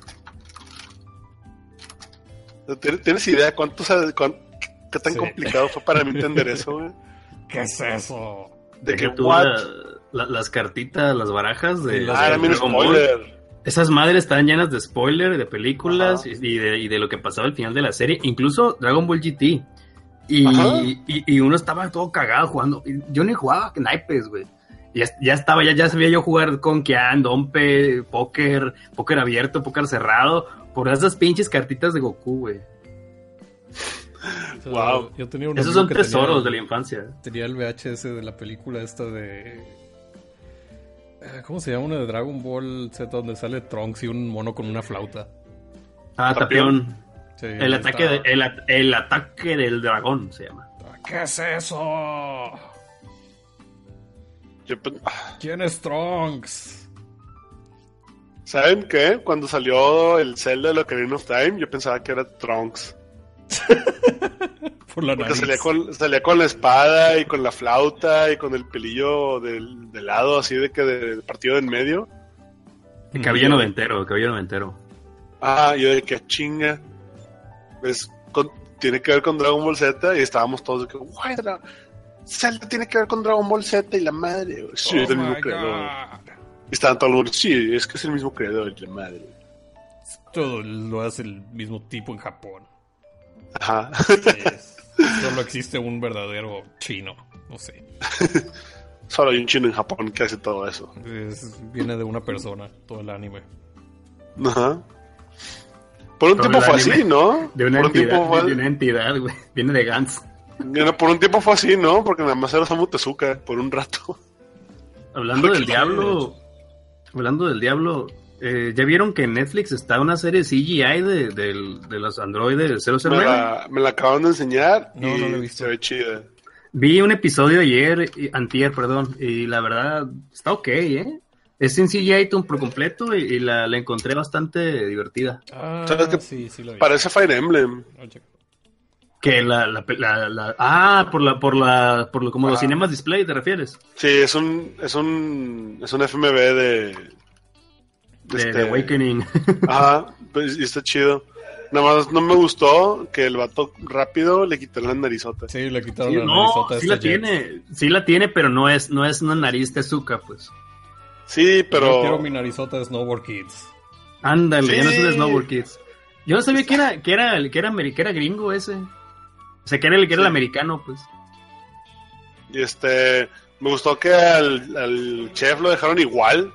¿Tienes idea cuánto, cuánto qué tan sí. complicado fue para mí entender eso, güey? ¿Qué es eso? De, de que tú la, la, las cartitas, las barajas de... Ah, era mi spoiler. Esas madres estaban llenas de spoiler, de películas y, y, de, y de lo que pasaba al final de la serie. Incluso Dragon Ball G T. Y, y, y uno estaba todo cagado jugando. Yo ni jugaba naipes, güey. Ya, ya estaba, ya, ya sabía yo jugar con Kian, Dompe, póker, póker abierto, póker cerrado, por esas pinches cartitas de Goku, güey. Wow. Yo tenía un Esos son tesoros de la infancia. Tenía el V H S de la película esta de... ¿Cómo se llama? Una de Dragon Ball Z donde sale Trunks y un mono con una flauta. Ah, Tapión. Sí, el, ataque de, el, el ataque del dragón se llama. ¿Qué es eso? ¿Quién es Trunks? ¿Saben qué? Cuando salió el Zelda de la Ocarina of Time, yo pensaba que era Trunks. Por la Porque nariz. salía con, salía con la espada y con la flauta y con el pelillo del, del lado, así de que del partido de en medio. El cabello noventero, el cabello noventero. Ah, yo de que chinga. Pues con, tiene que ver con Dragon Ball Z y estábamos todos de que, guay, Zelda tiene que ver con Dragon Ball Z y la madre. Sí, oh es el mismo creador. Y estaban todos los mundo, sí, es que es el mismo creador y la madre. Todo lo hace el mismo tipo en Japón. Ajá. Es, solo existe un verdadero chino, no sé. Solo hay un chino en Japón que hace todo eso. Es, viene de una persona, todo el anime. Ajá. Por un tiempo fue así, ¿no? De una, por entidad, un fue... de una entidad, güey. Viene de Gantz. Por un tiempo fue así, ¿no? Porque nada más era Osamu Tezuka, por un rato. Hablando del diablo... Hablando del diablo... Eh, ¿Ya vieron que en Netflix está una serie C G I de, de, de los androides cero cero nueve? Me la, me la acaban de enseñar no, y no lo he visto. Se ve chida. Vi un episodio ayer, antier, perdón, y la verdad está ok, ¿eh? Es en C G I por completo y, y la, la encontré bastante divertida. Ah, ¿sabes qué? Sí, sí lo vi. Parece Fire Emblem. Que la, la, la, la ah, por la, por la, por lo, como ah. los cinemas display, ¿te refieres? Sí, es un, es un, es un F M V de... De, este, de Awakening. Ajá, pues, y está chido. Nada más no me gustó que el vato rápido le quitaron la narizota. Sí, le quitaron sí, la no, narizota. Sí este la Jet. tiene, sí la tiene, pero no es, no es una nariz Tezuka, pues. Sí, pero... Yo quiero mi narizota de Snowboard Kids. Ándale, sí. ya no es de Snowboard Kids. Yo no sabía que era, que era, que era, que era gringo ese. O sea, que era el, que era sí. el americano, pues. Y este... Me gustó que al, al chef lo dejaron igual.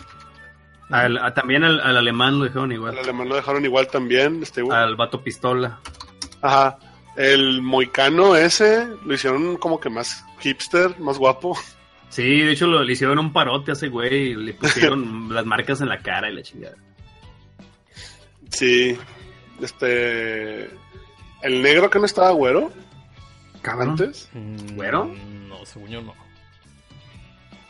Al, a, también al, al alemán lo dejaron igual. Al alemán lo dejaron igual también. Este, al vato pistola. Ajá. El moicano ese lo hicieron como que más hipster, más guapo. Sí, de hecho lo, le hicieron un parote a ese güey y le pusieron las marcas en la cara y la chingada. Sí. Este... ¿El negro que no estaba güero? ¿Cabrón? ¿Antes? ¿Güero? No, según yo no.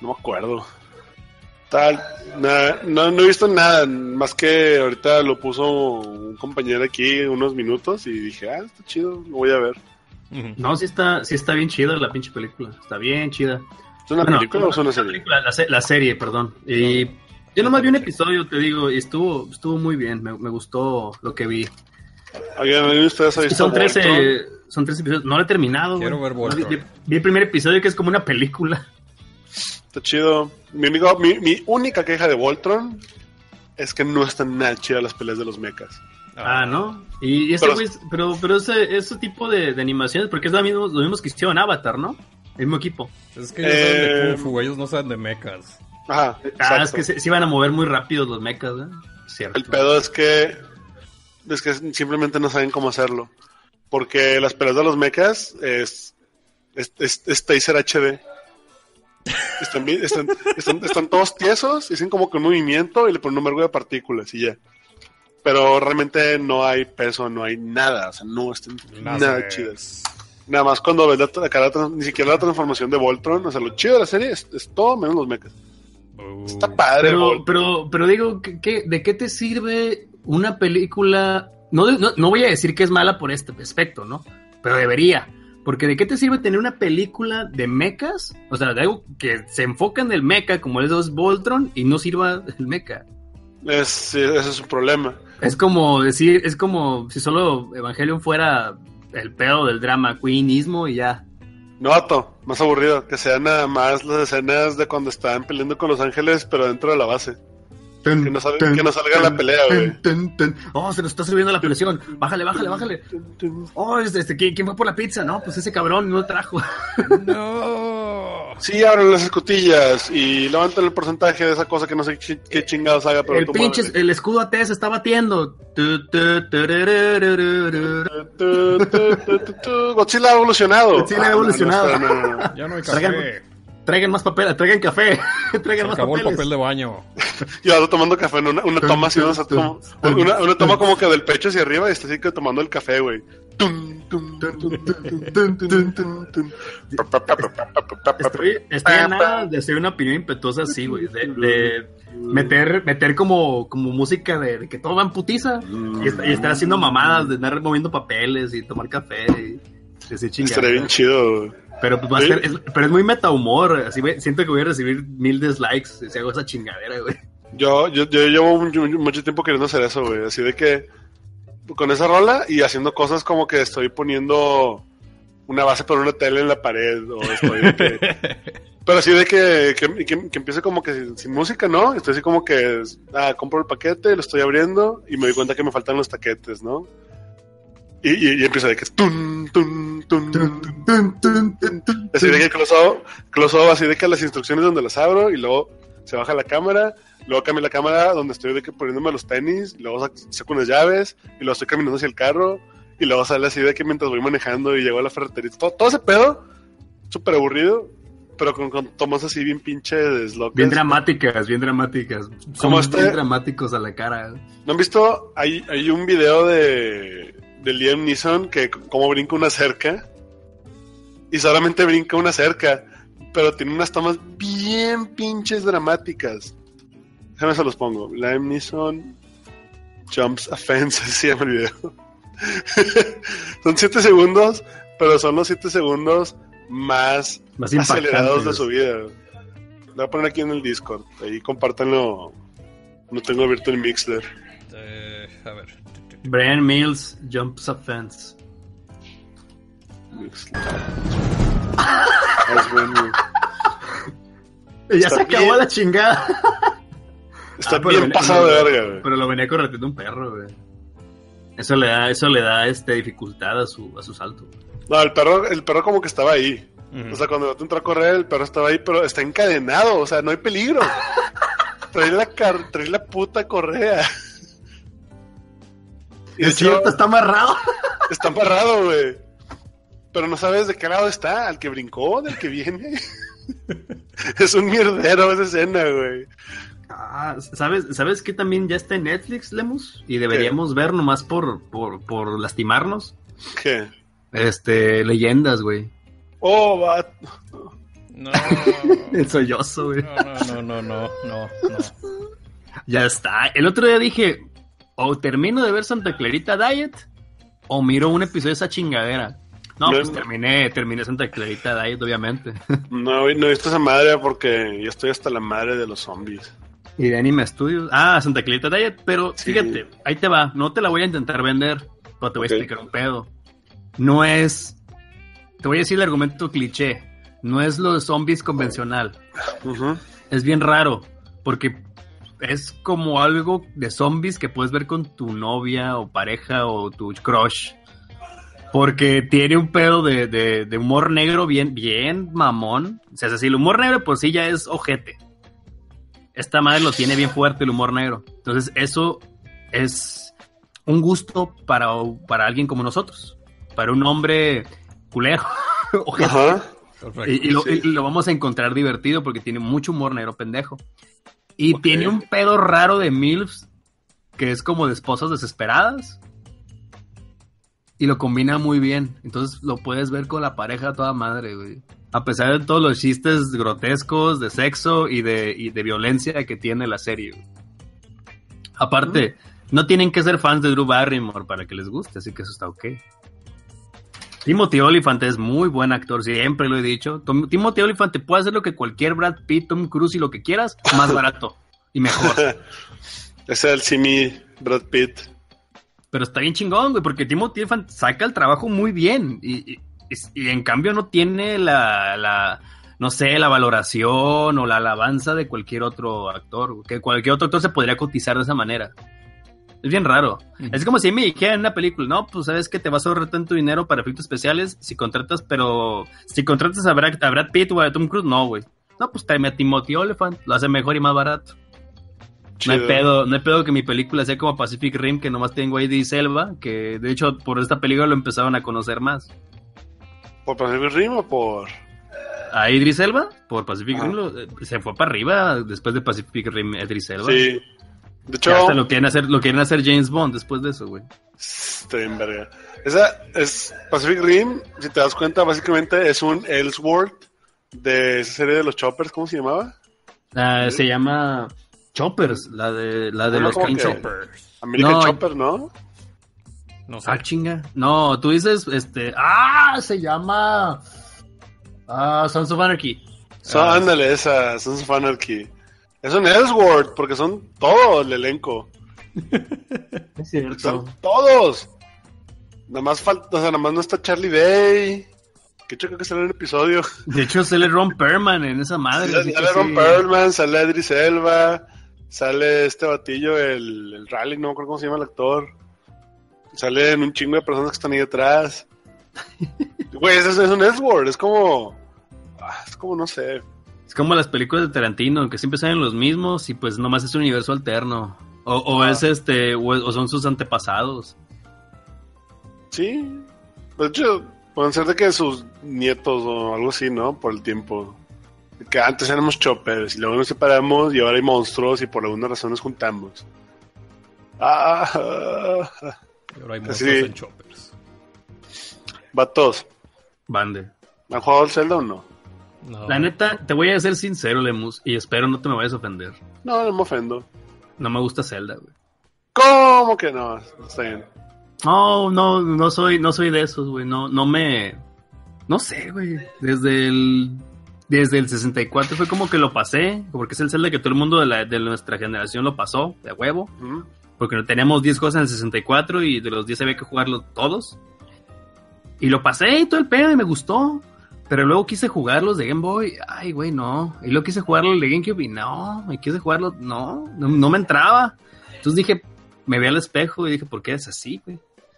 No me acuerdo. Tal, nada, no, no he visto nada, más que ahorita lo puso un compañero aquí unos minutos y dije, ah, está chido, lo voy a ver. No, sí está, sí está bien chida la pinche película, está bien chida. ¿Es una Bueno, película o es una serie? Película, la, la serie, perdón. Y yo nomás vi un episodio, te digo, y estuvo, estuvo muy bien, me, me gustó lo que vi. Oigan, ¿ustedes han visto Son trece, Voltron? son trece episodios, no lo he terminado. Quiero güey. ver Voltron. Vi, vi el primer episodio que es como una película. Está chido. Mi, amigo, mi, mi única queja de Voltron es que no están nada chidas las peleas de los mechas. Ah, ¿no? Y, y ese Pero- güey, pero, pero ese, ese tipo de, de animaciones, porque es lo mismo, lo mismo que hicieron Avatar, ¿no? El mismo equipo. Es que ellos saben de Eh, Kung Fu, ellos no saben de mechas. Ajá, Ah, exacto. es que se, se iban a mover muy rápido los mechas, ¿eh? Cierto. El pedo es que es que simplemente no saben cómo hacerlo. Porque las peleas de los mechas es, es, es, es Taser H D. Están, bien- están, están, están todos tiesos, hacen como que un movimiento y le ponen un vergo de partículas y ya. Pero realmente no hay peso, no hay nada. O sea, no están nada Láseres. chidas. Nada más cuando ves la, la cara, trans- ni siquiera la transformación de Voltron. O sea, lo chido de la serie es, es todo menos los mechas. Uh, Está padre, Pero, Voltron. pero, pero digo, ¿qué, qué- ¿de qué te sirve una película? No, no, no voy a decir que es mala por este aspecto, ¿no? Pero debería. Porque ¿de qué te sirve tener una película de mechas? O sea, de algo que se enfoca en el mecha, como es Voltron, y no sirva el mecha. Es, sí, ese es su problema. Es como decir, es como si solo Evangelion fuera el pedo del drama queenismo y ya. Novato, más aburrido, que sean nada más las escenas de cuando estaban peleando con los ángeles, pero dentro de la base. Que no, sal- que no salga la pelea, güey. Oh, se nos está subiendo la presión. Bájale, bájale, bájale. Oh, este, este, ¿quién, quién fue por la pizza? No, pues ese cabrón no lo trajo. No. Sí, abren las escotillas y levantan el porcentaje de esa cosa que no sé qué, qué chingados haga, pero El tú pinche, muévele. el escudo A T se está batiendo. Tu, tu, turururururu. Tu, tu, tu, tu, tu. Godzilla ha evolucionado. Godzilla ha Ah, no, evolucionado. no, no, no. Ya no hay Traigan- café. Traigan más papel, traigan café. Se Traigan más acabó el papeles. papel de baño. Yo ando tomando café en una, una toma así, una, como- una, una toma como que del pecho hacia arriba y está así que tomando el café, güey. Tum, tum, tum, tum, tum, tum, tum, tum, tum. Estoy, estoy a nada de hacer una opinión impetuosa así, güey. De, de meter, meter como, como música de, de que todo va en putiza. Y, est- y estar haciendo mamadas, de andar moviendo papeles y tomar café. Y decir chingadas. Estaría bien chido, güey. Pero pues va a Sí. ser, es- pero es muy meta humor. Así ve- siento que voy a recibir mil dislikes si hago esa chingadera, güey. Yo, yo, yo llevo un- yo- mucho tiempo queriendo hacer eso, güey. Así de que con esa rola y haciendo cosas como que estoy poniendo una base por una tele en la pared. O estoy de que, pero así de que, que, que, que empiece como que sin, sin música, ¿no? Estoy así como que, ah, compro el paquete, lo estoy abriendo y me doy cuenta que me faltan los taquetes, ¿no? Y, y, y empiezo de que tun, tun, tun, tun, tun, tun. Así de que close up, close up, así de que las instrucciones donde las abro y luego se baja la cámara, luego cambio la cámara donde estoy de que poniéndome los tenis, y luego sac- saco unas llaves y luego estoy caminando hacia el carro y luego sale así de que mientras voy manejando y llego a la ferretería, todo, todo ese pedo, súper aburrido, pero con, con tomas así bien pinches locas. Bien dramáticas, bien dramáticas. ¿Cómo Somos está? bien dramáticos a la cara. ¿No han visto? Hay, hay un video de, de Liam Neeson que c- como brinca una cerca y solamente brinca una cerca, pero tiene unas tomas bien pinches dramáticas. Déjame se los pongo. Liam Neeson jumps a fence, así se llama el video. Son siete segundos, pero son los siete segundos más, Más acelerados de impactantes. su vida. Lo voy a poner aquí en el Discord. Ahí compártanlo. No tengo abierto el Mixler. Eh, a ver. Brian Mills jumps a fence. Mixler. Es bueno. Ya Está se acabó bien. la chingada. Está Ah, pero bien venía- pasado de verga, güey. Pero lo venía correteando un perro, güey. Eso le da, eso le da este dificultad a su, a su salto. No, el perro, el perro como que estaba ahí. Ujú. O sea, cuando te entró a correr, el perro estaba ahí, pero está encadenado, o sea, no hay peligro. Trae la, car trae la puta correa. Y de Es hecho, cierto, está amarrado. está amarrado, güey. Pero no sabes de qué lado está, al que brincó, del que viene. Es un mierdero esa escena, güey. Ah, ¿sabes, ¿Sabes qué también ya está en Netflix, Lemus? Y deberíamos ver nomás por, por, por lastimarnos. ¿Qué? Este, leyendas, güey. Oh, va. No. El sollozo, güey. No, no, no, no, no, no. Ya está. El otro día dije, o termino de ver Santa Clarita Diet, o miro un episodio de esa chingadera. No, No, pues no. terminé, terminé Santa Clarita Diet, obviamente. No, no he visto esa madre porque yo estoy hasta la madre de los zombies. Y de Anime Studios. Ah, Santa Clarita Diet, pero Sí. fíjate, ahí te va. No te la voy a intentar vender, pero te voy Ok. a explicar un pedo. No es... Te voy a decir el argumento cliché. No es lo de zombies convencional. Ujú. Es bien raro, porque es como algo de zombies que puedes ver con tu novia o pareja o tu crush. Porque tiene un pedo de, de, de humor negro bien, bien mamón. O sea, si el humor negro por sí ya es ojete. Esta madre lo tiene bien fuerte, el humor negro. Entonces eso es un gusto para, para alguien como nosotros. Para un hombre culero. ojete. Ajá. Correcto. Y, y lo, Sí. y lo vamos a encontrar divertido porque tiene mucho humor negro pendejo. Y Ok. tiene un pedo raro de MILFs que es como de esposas desesperadas. Y lo combina muy bien. Entonces lo puedes ver con la pareja a toda madre, güey. A pesar de todos los chistes grotescos de sexo y de, y de violencia que tiene la serie, güey. Aparte, no tienen que ser fans de Drew Barrymore para que les guste, así que eso está ok. Timothy Olyphant es muy buen actor, siempre lo he dicho. Tom- Timothy Olyphant te puede hacer lo que cualquier Brad Pitt, Tom Cruise y lo que quieras, más barato y mejor. Ese es el Simi Brad Pitt. Pero está bien chingón, güey, porque Timothy Olyphant saca el trabajo muy bien y, y, y en cambio no tiene la, la, no sé, la valoración o la alabanza de cualquier otro actor, güey, que cualquier otro actor se podría cotizar de esa manera. Es bien raro. Ujú. Es como si me dijeran en una película, no, pues sabes que te vas a ahorrar tanto dinero para efectos especiales si contratas, pero si contratas a Brad, a Brad Pitt o a Tom Cruise, no, güey. No, pues tráeme a Timothy Olyphant, lo hace mejor y más barato. No hay Chido. pedo, no hay pedo que mi película sea como Pacific Rim, que nomás tengo a Idris Elba, que de hecho por esta película lo empezaron a conocer más. ¿Por Pacific Rim o por...? A Idris Elba, por Pacific Ah. Rim, lo- eh, se fue para arriba después de Pacific Rim Idris Elba. Sí. De hecho, Ya hasta lo quieren hacer, lo quieren hacer James Bond después de eso, güey. estoy en verga. Esa es Pacific Rim, si te das cuenta, básicamente es un Ellsworth de esa serie de los Choppers, ¿cómo se llamaba? Ah, se llama Choppers, la de, la de Ah, no, los ¿cómo King que? Choppers. American No. Chopper, ¿no? No sé. Ah, chinga. No, tú dices, este, ah, se llama, ah, Sons of Anarchy. So, Ah, ándale, esa, Sons of Anarchy. Es un Ellsworth, porque son todo el elenco. Es cierto. Son todos. Nada más falta, o sea, nada más no está Charlie Day. Que hecho creo que sale en el episodio. De hecho, sale Ron Perlman en esa madre. así Sale, que sale Ron sí. Perlman, sale Idris Elba, sale este batillo, el, el Raleigh, no me acuerdo cómo se llama el actor. Salen un chingo de personas que están ahí detrás. Güey, es, es un Ellsworth, es como... ah, es como, no sé. Es como las películas de Tarantino, que siempre salen los mismos y pues nomás es un universo alterno. O, o Ah. es este, o, o son sus antepasados. Sí. De hecho, pueden ser de que sus nietos o algo así, ¿no? Por el tiempo. Que antes éramos choppers y luego nos separamos y ahora hay monstruos y por alguna razón nos juntamos. Ah, ah, ah. Y ahora hay Sí. monstruos en choppers. Vatos, Bande. ¿han jugado al Zelda o no? No. La neta, te voy a ser sincero, Lemus, y espero no te me vayas a ofender. No, no me ofendo. No me gusta Zelda, güey. ¿Cómo que no? Está bien. No, no, no soy, no soy de esos, güey. No, no me, no sé, güey. Desde el, desde el sesenta y cuatro fue como que lo pasé, porque es el Zelda que todo el mundo de, la, de nuestra generación lo pasó, de huevo. ¿Mm? Porque no teníamos diez cosas en el sesenta y cuatro y de los diez había que jugarlos todos. Y lo pasé y todo el pedo y me gustó. Pero luego quise jugarlos de Game Boy. Ay, güey, no. Y luego quise jugarlos de GameCube y no. Y quise jugarlos, no, no. No me entraba. Entonces dije, me vi al espejo y dije, ¿por qué es así, güey?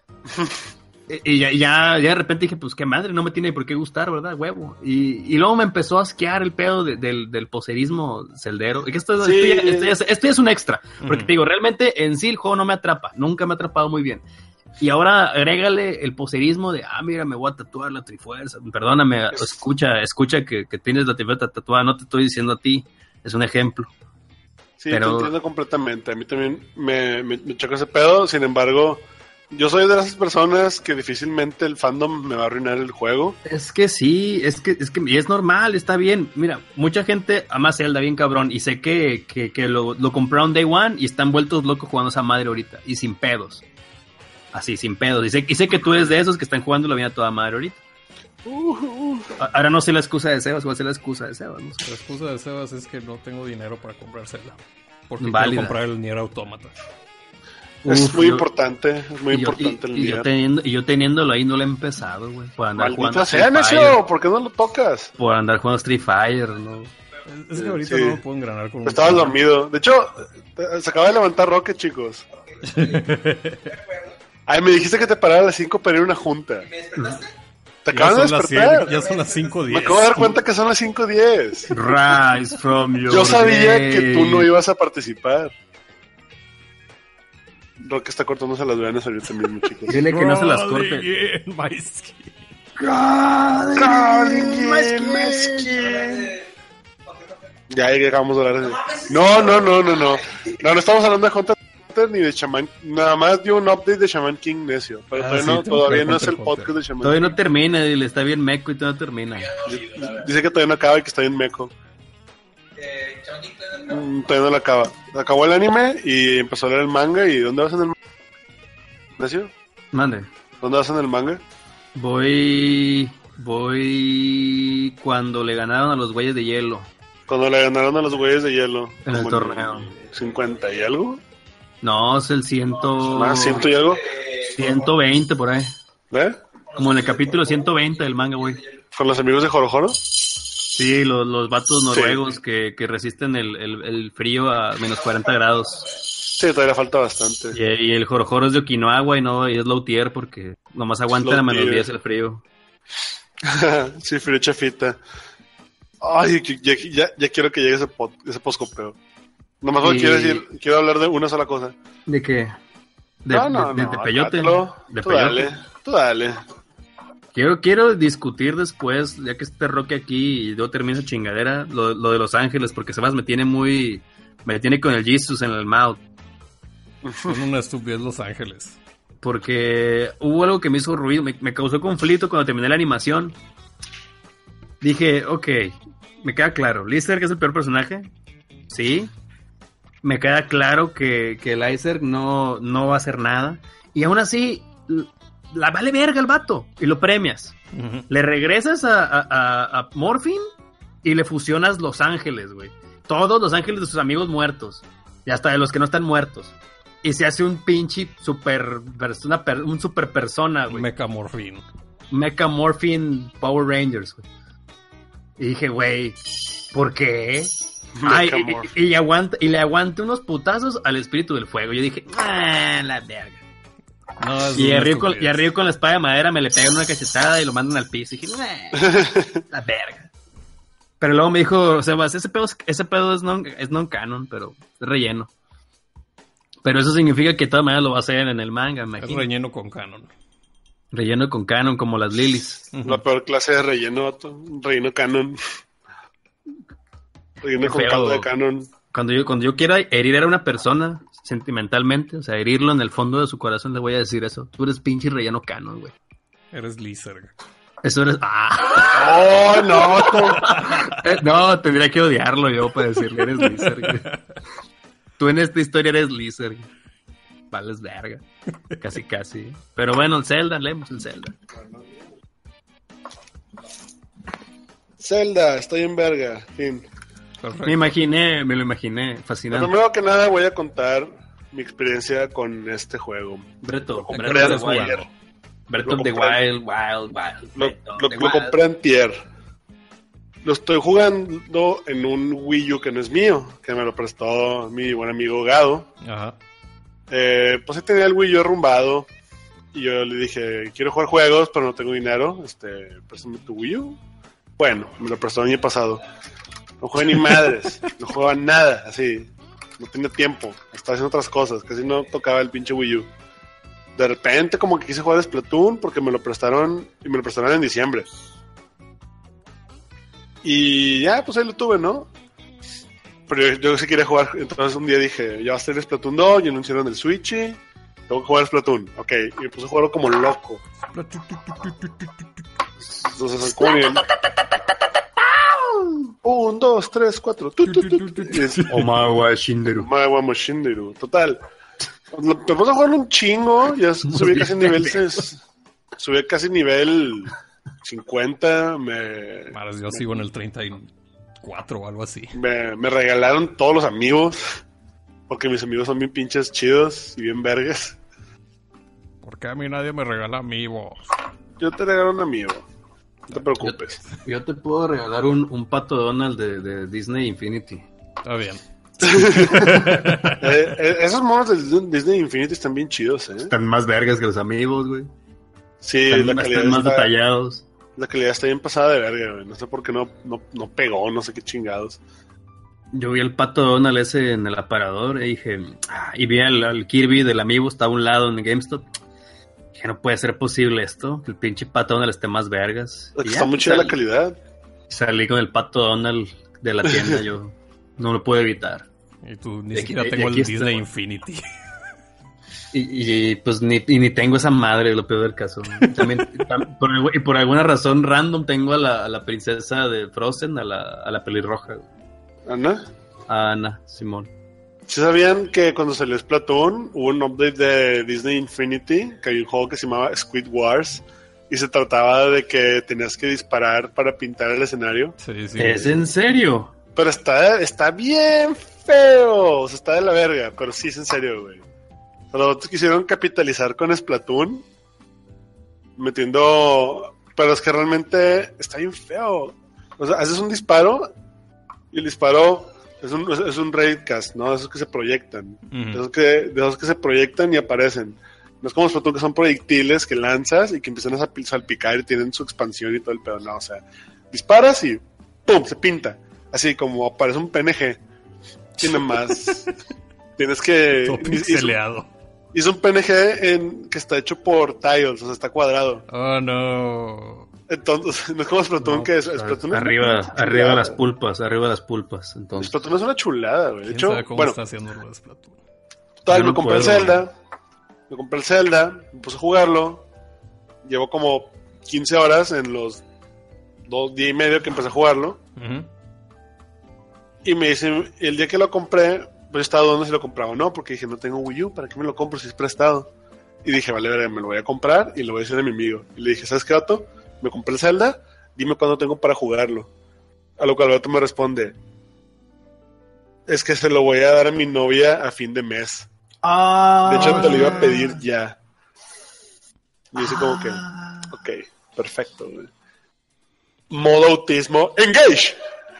y ya, ya, ya de repente dije, pues qué madre, no me tiene por qué gustar, ¿verdad? Huevo. Y, y luego me empezó a asquear el pedo de, del, del poserismo celdero. Y que esto, Sí. esto, ya, esto, ya, es- esto ya es un extra. Porque Ujú. te digo, realmente en sí el juego no me atrapa. Nunca me ha atrapado muy bien. Y ahora agrégale el poserismo de, ah, mira, me voy a tatuar la trifuerza. Perdóname, escucha, escucha que, que tienes la trifuerza tatuada. No te estoy diciendo a ti. Es un ejemplo. Sí, Pero- te entiendo completamente. A mí también me, me, me choca ese pedo. Sin embargo, Yo soy de las personas que difícilmente el fandom me va a arruinar el juego. Es que sí, es que es que y es normal, está bien. Mira, mucha gente ama Zelda bien cabrón y sé que, que, que lo, lo compraron Day One y están vueltos locos jugando esa madre ahorita y sin pedos. Así, sin pedos. Y sé, y sé que tú eres de esos que están jugando la bien a toda madre ahorita. Uh, uh. Ahora no sé la excusa de Sebas, ¿cuál es la excusa de Sebas? No sé. La excusa de Sebas es que no tengo dinero para comprar Zelda. Porque Válida. quiero comprar el Nier Automata. Es Uf, muy yo- importante, es muy y yo, importante y- el y yo día. teniendo, y yo teniéndolo ahí no lo he empezado, güey. Por andar jugando Maldita sea, Street Fighter. necio, ¿por qué no lo tocas? Por andar jugando Street Fighter, ¿no? Es, es que ahorita Sí. no lo puedo engranar con un... Estabas dormido. De hecho, te- se acaba de levantar Rocket, chicos. Ay, me dijiste que te parara a las cinco para ir a una junta. Te Ya acaban de son, las despertar. cien- ya son las cinco Me diez. acabo de dar cuenta que son las cinco diez. Rise from your Yo sabía grave. que tú no ibas a participar. Rocket está cortándose las venas ahorita mismo, chicos. Dile que no se las Rolling corte. in my skin. Ya llegamos a hablar de... No, no, no, no, no. No, no estamos hablando de Hunter ni de Shaman. Nada más dio un update de Shaman King necio. Pero Ah, todavía, sí, no, tengo todavía que ver no es el Hunter x Hunter. podcast de Shaman Todavía King. no termina, dile, está bien meco y todavía no termina. Dice que todavía no acaba y que está bien meco. Mm, todavía no lo acaba. Acabó el anime y empezó a leer el manga. ¿Y dónde vas en el manga? ¿Necio? Mande. ¿Dónde vas en el manga? Voy. Voy. Cuando le ganaron a los güeyes de hielo. Cuando le ganaron a los güeyes de hielo. En el Como torneo. cincuenta y algo. No, es el ciento. Más ciento y algo. ciento veinte por ahí. ¿Eh? Como en el capítulo ciento veinte del manga, güey. Con los amigos de Jorojoro. Sí, los, los vatos noruegos que, que resisten el, el, el frío a menos cuarenta grados. Sí, todavía falta bastante. Y, y el jorojoro es de Okinawa y no y es low tier porque nomás aguantan Low a menos tier. diez el frío. Sí, frío chafita. Ay, ya, ya, ya quiero que llegue ese, pod, ese poscopeo. Nomás Y- quiero decir, quiero hablar de una sola cosa. ¿De qué? De, no, no, de- de- no. de peyote. acátalo. De Tú peyote. dale, tú dale. Quiero, quiero discutir después, ya que esté Roque aquí y yo termine esa chingadera, lo, lo de Los Ángeles, porque Sebas me tiene muy... Me tiene con el Jesus en el mouth. Son una estupidez Los Ángeles. Porque hubo algo que me hizo ruido, me, me causó conflicto cuando terminé la animación. Dije, ok, me queda claro, Lizard es el peor personaje, sí. Me queda claro que, que el Iceberg no, no va a hacer nada. Y aún así, l- la vale verga el vato y lo premias. Ujú. Le regresas a, a, a, a Morphin y le fusionas Los Ángeles, güey. Todos Los Ángeles de sus amigos muertos. Y hasta de los que no están muertos. Y se hace un pinche super... Una per- un super persona, güey. Mechamorphin. Mecha Morphin Power Rangers, güey. Y dije, güey, ¿por qué? Ay, Mechamorphin. y, y, y aguanta, y le aguanté unos putazos al espíritu del fuego. Yo dije, ah, la verga. No, es Y una arriba, con, estupidez. y arriba con la espada de madera me le pegan una cachetada y lo mandan al piso. Y dije, nah, la verga. Pero luego me dijo, Sebas, ese pedo, es- ese pedo es non, es non-canon, pero es relleno. Pero eso significa que de todas maneras lo va a hacer en el manga, me Es imagino. relleno con canon. Relleno con canon, como las lilies. La peor clase de relleno, vato. Relleno canon. Relleno Qué con feo. caldo de canon. Cuando yo, cuando yo quiera herir a una persona sentimentalmente, o sea, herirlo en el fondo de su corazón, le voy a decir eso. Tú eres pinche relleno canon, güey. Eres Lizard. Eso eres... ¡Ah! ¡Oh, no! Eh, no, tendría que odiarlo yo para decirle, eres Lizard, güey. Tú en esta historia eres Lizard. Vales verga. Casi, casi. Pero bueno, el Zelda, leemos el Zelda. Zelda, estoy en verga. Fin. Perfecto. Me imaginé, me lo imaginé. Pero Fascinante. primero que nada voy a contar mi experiencia con este juego. Breto, ¿A qué Breto lo of estás the Wild. jugando? Breath Lo of the compré. Wild, Wild, Wild. Lo, Breath of lo- the lo Wild. compré en Tier. Lo estoy jugando en un Wii U que no es mío, que me lo prestó mi buen amigo Gado. Ajá. Eh, pues él tenía el Wii U arrumbado y yo le dije, quiero jugar juegos, pero no tengo dinero. Este, préstame tu Wii U. Bueno, me lo prestó el año pasado. No jugué ni madres, no jugaba nada, así. No tenía tiempo, estaba haciendo otras cosas, casi no tocaba el pinche Wii U. De repente como que quise jugar Splatoon porque me lo prestaron y me lo prestaron en diciembre. Y ya, pues ahí lo tuve, ¿no? Pero yo, yo sí quería jugar, entonces un día dije, ya va a ser Splatoon dos, y anunciaron el Switch, tengo que jugar Splatoon. Ok, y me puse a jugarlo como loco. Entonces, como nivel... Un, dos, tres, cuatro. Omawa Shinderu. Omawa Moshinderu. Total. Me puse a jugarlo un chingo. Ya subí casi nivel... Subí casi nivel cincuenta. Me... Madre, yo sigo en el treinta y cuatro o algo así. Me, me regalaron todos los amigos. Porque mis amigos son bien pinches chidos y bien vergas. Porque a mí nadie me regala amigos. Yo te regalo un amigo. No te preocupes. Yo, yo te puedo regalar un, un pato Donald de, de Disney Infinity. Está bien. eh, eh, esos monos de Disney Infinity están bien chidos, ¿eh? Están más vergas que los amigos, güey. Sí, están, la calidad están más está, detallados. La calidad está bien pasada de verga, güey. No sé por qué no, no, no pegó, no sé qué chingados. Yo vi el pato Donald ese en el aparador y dije... Ah, y vi al, al Kirby del amiibo, está a un lado en el GameStop. Dije, no puede ser posible esto, que el pinche pato Donald esté más vergas. Es que está muy chida la calidad. Salí con el pato Donald de la tienda, yo no lo puedo evitar. Y tú ni de siquiera aquí, tengo el está. Disney Infinity. Y, y pues ni, y ni tengo esa madre, lo peor del caso. También, tam, por, y por alguna razón random tengo a la, a la princesa de Frozen, a la, a la pelirroja. ¿Ana? A Ana, Simón. ¿Sí sabían que cuando salió Splatoon hubo un update de Disney Infinity? Que hay un juego que se llamaba Squid Wars y se trataba de que tenías que disparar para pintar el escenario. Sí, sí. ¿Es en serio? Pero está, está bien feo, o sea, está de la verga, pero sí es en serio, güey. Los otros quisieron capitalizar con Splatoon metiendo... Pero es que realmente está bien feo. O sea, haces un disparo y el disparo... Es un, es un raidcast, ¿no? De esos que se proyectan. Uh-huh. De, esos que, de esos que se proyectan y aparecen. No es como Splatoon, que son proyectiles que lanzas y que empiezan a salpicar y tienen su expansión y todo el pedo. No, o sea, disparas y ¡pum! Se pinta. Así como aparece un P N G. Tiene más. Tienes que... Todo pixeleado. Hizo un P N G en, que está hecho por tiles, o sea, está cuadrado. Oh, no... Entonces, no es como Splatoon, no, que es Splatoon arriba, es arriba las pulpas, arriba las pulpas. Entonces. Splatoon es una chulada, güey. De hecho, sabe cómo bueno, está haciendo lo de Splatoon. Total, no me compré puedo, el Zelda, me compré el Zelda, me puse a jugarlo, llevo como quince horas en los dos días y medio que empecé a jugarlo, uh-huh. Y me dicen, el día que lo compré, pues estaba dudando si lo compraba o no, porque dije, no tengo Wii U, ¿para qué me lo compro si es prestado? Y dije, vale, vale, me lo voy a comprar y lo voy a decir a mi amigo. Y le dije, ¿sabes qué, Otto? Me compré el Zelda, dime cuándo tengo para jugarlo. A lo que Alberto me responde, es que se lo voy a dar a mi novia a fin de mes. Ah. De hecho, te lo iba a pedir ya. Y dice como que, ok, perfecto, güey. Modo autismo, engage.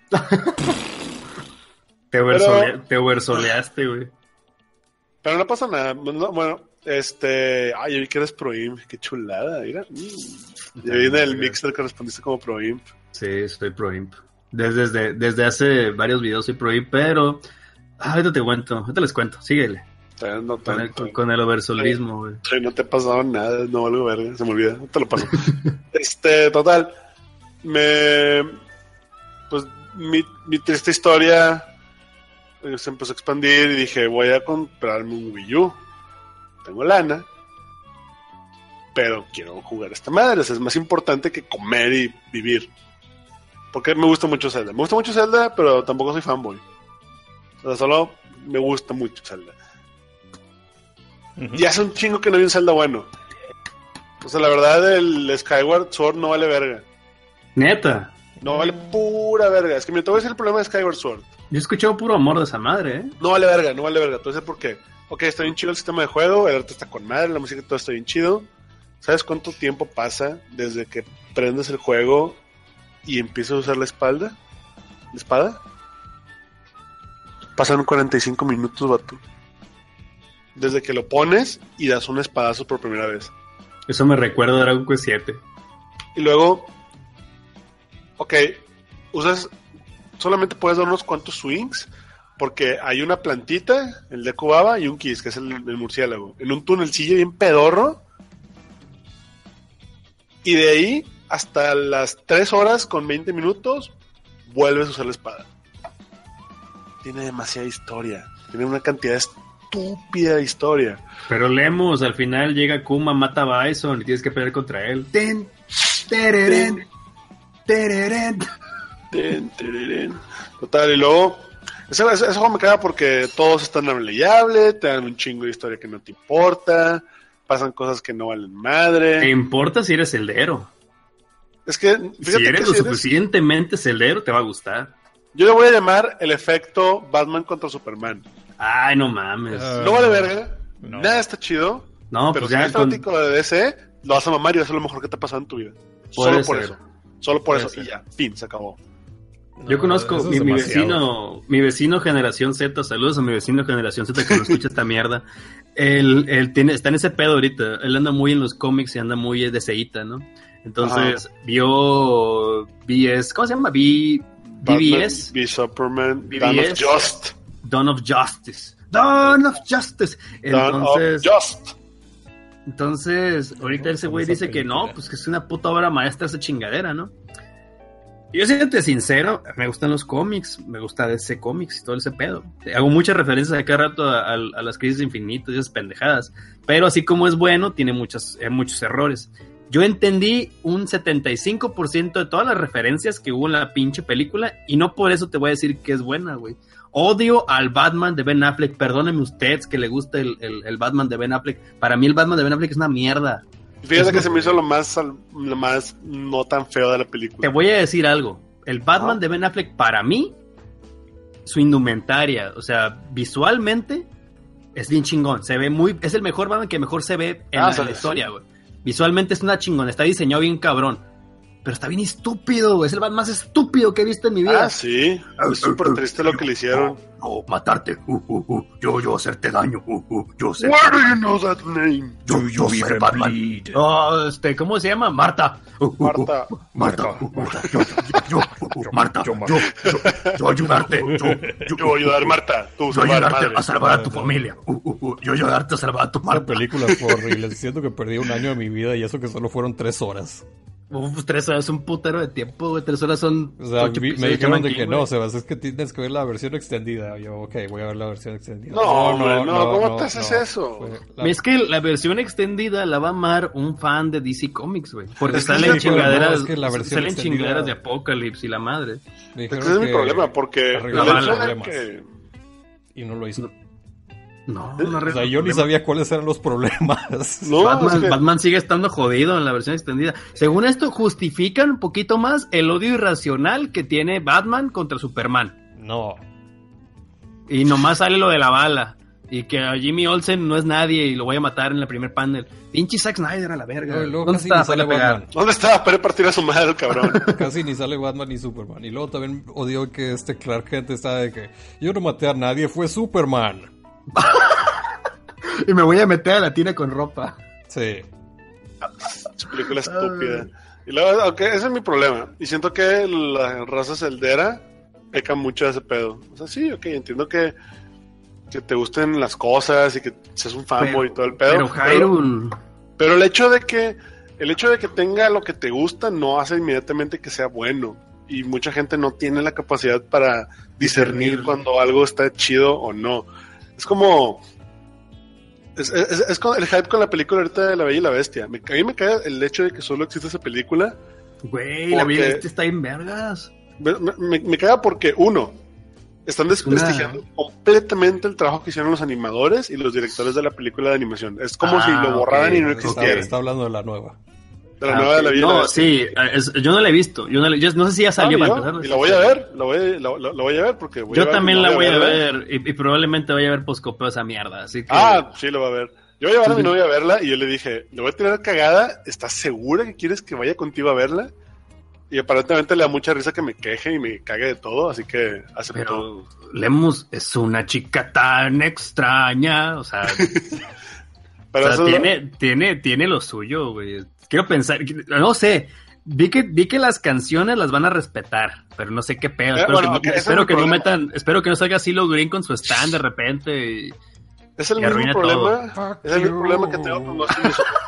te, oversole- te oversoleaste, güey. Pero no pasa nada. No, bueno, este... Ay, yo vi que eres pro-imp. Qué chulada, mira. Mm. Ya vi en el mixer que respondiste como pro-imp. Sí, soy pro-imp. Desde, desde, desde hace varios videos soy pro-imp, pero... Ah, ahorita te cuento, ahorita les cuento, síguele. No con, el, con, con el oversolismo, güey. Sí, no te ha pasado nada, no valgo verga, se me olvida, no te lo paso. este, total, me... Pues mi, mi triste historia se empezó a expandir y dije, voy a comprarme un Wii U. Tengo lana, pero quiero jugar a esta madre, o sea, es más importante que comer y vivir. Porque me gusta mucho Zelda. Me gusta mucho Zelda, pero tampoco soy fanboy. O sea, solo me gusta mucho Zelda. Uh-huh. Y hace un chingo que no hay un Zelda bueno. O sea, la verdad, el Skyward Sword no vale verga. ¿Neta? No vale pura verga. Es que me te voy a decir el problema de Skyward Sword. Yo he escuchado puro amor de esa madre, ¿eh? No vale verga, no vale verga. Te voy a decir por qué. Ok, está bien chido el sistema de juego, el arte está con madre, la música todo está bien chido. ¿Sabes cuánto tiempo pasa desde que prendes el juego y empiezas a usar la espalda? ¿La espada? Pasan cuarenta y cinco minutos, vato. Desde que lo pones y das un espadazo por primera vez. Eso me recuerda a Dragon Quest siete. Y luego, ok, usas, solamente puedes dar unos cuantos swings, porque hay una plantita, el de Kubaba, y un Kiss, que es el, el murciélago, en un tunelcillo bien pedorro, y de ahí hasta las tres horas con veinte minutos, vuelves a usar la espada. Tiene demasiada historia, tiene una cantidad estúpida historia. Pero Lemus, al final llega Kuma, mata a Bison y tienes que pelear contra él. Ten, tereren, tereren. Ten, tereren. Total, y luego, ese, ese, ese juego me caga porque todos están amleyables, te dan un chingo de historia que no te importa, pasan cosas que no valen madre. ¿Te importa si eres celdero? Es que, si eres que lo si suficientemente celdero, te va a gustar. Yo le voy a llamar el efecto Batman contra Superman. Ay, no mames. Uh, no vale verga, no. Nada está chido, no, pero pues si ya eres con... fanático de D C, lo vas a mamar y eso es lo mejor que te ha pasado en tu vida. Puede Solo por ser. eso. Solo por Puede eso, ser. y ya, fin, se acabó. Yo No, conozco eso es mi, mi demasiado. vecino, mi vecino Generación Z, saludos a mi vecino Generación Z que no escucha esta mierda. Él, él tiene, está en ese pedo ahorita, él anda muy en los cómics y anda muy deseíta, ¿no? Entonces Ajá. vio B S, ¿cómo se llama? B, B B S, Batman, B Superman, B B Dawn of S. Just. Dawn of Justice. Dawn of Justice. Dawn Entonces, of Just. entonces ahorita ese güey Esa dice que no, película. pues que es una puta obra maestra esa chingadera, ¿no? Yo siento sincero, me gustan los cómics, me gusta D C Comics y todo ese pedo. Hago muchas referencias a cada rato a, a, a las crisis infinitas y esas pendejadas. Pero así como es bueno, tiene muchos, eh, muchos errores. Yo entendí un setenta y cinco por ciento de todas las referencias que hubo en la pinche película y no por eso te voy a decir que es buena, güey. Odio al Batman de Ben Affleck. Perdónenme ustedes que le gusta el, el, el Batman de Ben Affleck. Para mí el Batman de Ben Affleck es una mierda. Fíjate Es que lo- se me hizo lo más, lo más no tan feo de la Te película. voy a decir algo. El Batman Ah. de Ben Affleck, para mí, su indumentaria, o sea, visualmente, es bien chingón. Se ve muy, es el mejor Batman que mejor se ve en Ah, la, o sea, en la historia, güey. Visualmente es una chingón, está diseñado bien cabrón. Pero está bien estúpido, güey. Es el Batman más estúpido que he visto en mi vida. Ah, sí. Es súper triste lo que le hicieron. No, matarte. Uh, uh, uh. Yo, yo hacerte daño. Uh, uh. Yo sé. Where do you know that name? Yo, yo soy Batman. Oh, este, ¿cómo se llama? Marta. Uh, uh, uh. Marta. Marta. uh, Marta. Yo, yo, yo, uh, uh. Marta. Yo, yo, yo ayudarte. Yo, yo, Yo voy a ayudar, Marta. Tú Yo salvar ayudarte madre. a salvar a tu familia. Uh, uh, uh. Yo ayudarte a salvar a tu Esta Marta. película fue horrible. Siento que perdí un año de mi vida y eso que solo fueron tres horas. Uf, tres horas es un putero de tiempo, güey. Tres horas son. O sea, ocho vi- episodios me dijeron de Shaman que King, no, güey. Sebas, es que tienes que ver la versión extendida. Yo, ok, voy a ver la versión extendida. No, hombre, no, ¿cómo te haces eso? Fue la- Es que la versión extendida la va a amar un fan de D C Comics, güey. Porque Es que salen sí, pero no, chingaderas. es que la versión salen extendida- chingaderas de Apocalypse y la madre. me Es que dijeron ese es mi que problema, porque arreglaba el el hecho de problemas. que... Y no lo hizo. No, Eh, no O arregla sea, yo ni problemas. sabía cuáles eran los problemas. No, Batman, es que- Batman sigue estando jodido en la versión extendida. Según esto, justifican un poquito más el odio irracional que tiene Batman contra Superman. No. Y nomás sale lo de la bala. Y que a Jimmy Olsen no es nadie y lo voy a matar en el primer panel. Pinche Zack Snyder a la verga. No, y luego ¿Dónde casi está? ni sale Para pegar. Batman. ¿Dónde estaba para partir a su madre el cabrón? Casi ni sale Batman ni Superman. Y luego también odió que este Clark Kent está de que yo no maté a nadie, fue Superman. Y me voy a meter a la tina con ropa. Sí. Su película estúpida. Y luego, aunque ese es mi problema. Y siento que la raza celdera peca mucho de ese pedo. O sea, sí, ok, entiendo que, que te gusten las cosas y que seas un fanboy y todo el pedo. Pero Hyrule... Pero el hecho de que el hecho de que tenga lo que te gusta no hace inmediatamente que sea bueno. Y mucha gente no tiene la capacidad para discernir Discernir. cuando algo está chido o no. Es como... Es, es, es como el hype con la película ahorita de La Bella y la Bestia. Me, a mí me cae el hecho de que solo existe esa película. Güey, la Porque- vida este está en vergas. Me, me, me caga porque, uno, están desprestigiando Una- completamente el trabajo que hicieron los animadores y los directores de la película de animación. Es como Ah, si lo borraran ok, y no ok. Está, existiera. está hablando de la nueva. De la Ah, nueva de La ok. Bella y la No, Bestia. sí, es- yo no la he visto. Yo no, la- yo no sé si ya salió Ah, para yo, empezar. y la voy a ver, la voy, la, la- la voy a ver porque voy a Yo ver, también no la voy a verla. ver y, y probablemente vaya a ver poscopeo esa mierda. Así que. Ah, sí, lo va a ver. Yo voy a llevar a mi novia a verla y yo le dije, le voy a tirar cagada, ¿estás segura que quieres que vaya contigo a verla? Y aparentemente le da mucha risa que me queje y me cague de todo, así que aceptó. pero Lemus es una chica tan extraña. O sea, Pero o sea, eso- tiene, tiene, tiene lo suyo, güey. Quiero pensar, no sé. Vi que, vi que las canciones las van a respetar, pero no sé qué pedo. Eh, Espero, bueno, que, ok, no, ese es espero mi que no problema. metan, espero que no salga CeeLo Green con su stand de repente. Y, es el y mismo arruina problema, todo. es el mismo Fuck problema you. que tengo con Ghost in the Shell.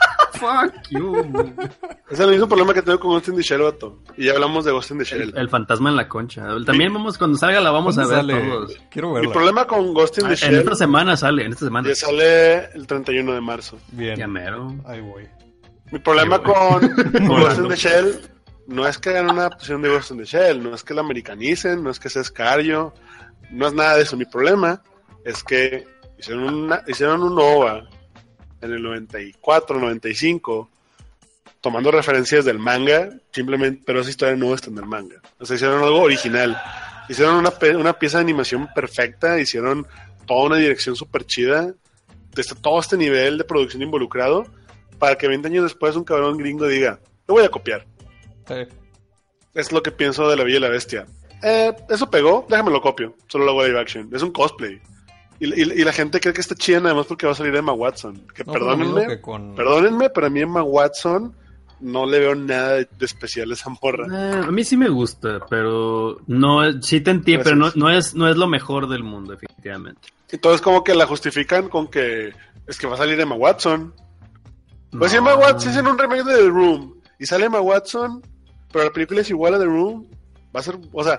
Fuck you. Es el mismo problema que tengo con Ghost in the Shell, vato. Y ya hablamos de Ghost in the Shell. El, el fantasma en la concha. También vamos, cuando salga la vamos a ver sale? todos. Quiero verla. Mi problema con Ghost in the Ah, Shell... en esta semana sale, en esta semana. Ya sale el treinta y uno de marzo. Bien. Ya mero. Ahí voy. Mi problema Ahí voy. con, con Ghost in the Shell no es que hagan una adaptación de Ghost in the Shell, no es que la americanicen, no es que sea escario, no es nada de eso. Mi problema es que hicieron, una, hicieron un O V A en el noventa y cuatro, noventa y cinco, tomando referencias del manga, simplemente, pero esa historia no está en el manga. O sea, hicieron algo original. Hicieron una, una pieza de animación perfecta, hicieron toda una dirección súper chida, desde todo este nivel de producción involucrado, para que veinte años después un cabrón gringo diga, lo voy a copiar. Sí. Es lo que pienso de La Bella y la Bestia. Eh, eso pegó, déjame lo copio, solo lo hago live action. Es un cosplay. Y, y, y la gente cree que está chida nada más porque va a salir Emma Watson. Que No, perdónenme, pero que con- perdónenme, pero a mí Emma Watson no le veo nada de, de especial a esa morra. Eh, a mí sí me gusta, pero no es- sí te entiendo, pero no, Gracias. no es no es lo mejor del mundo, definitivamente. Entonces como que la justifican con que es que va a salir Emma Watson. Pues si No. Emma Watson es en un remake de The Room y sale Emma Watson, pero la película es igual a The Room, va a ser, o sea,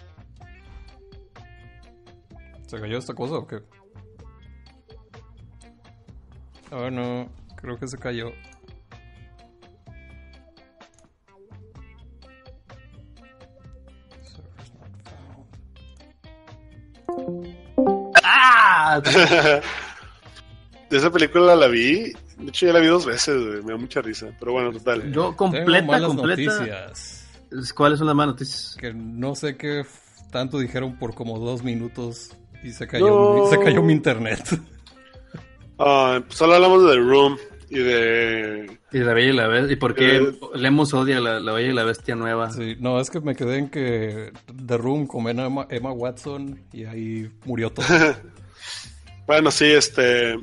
¿Se cayó esta cosa o qué? Ah, no, creo que se cayó. Servers not found. ¡Ah! de esa película la vi, de hecho ya la vi dos veces, güey, me da mucha risa, pero bueno, total. Yo Tengo completa, malas completa. noticias. ¿Cuáles son las malas noticias? Que no sé qué f- tanto dijeron por como dos minutos y se cayó, No. mi, se cayó mi internet. Ah, solo hablamos de The Room y de... Y la Bella y la Bestia. ¿Y por qué Eh. Lemos odia la, la Bella y la Bestia nueva? Sí, no, es que me quedé en que The Room con Emma, Emma Watson y ahí murió todo. Bueno, sí, este...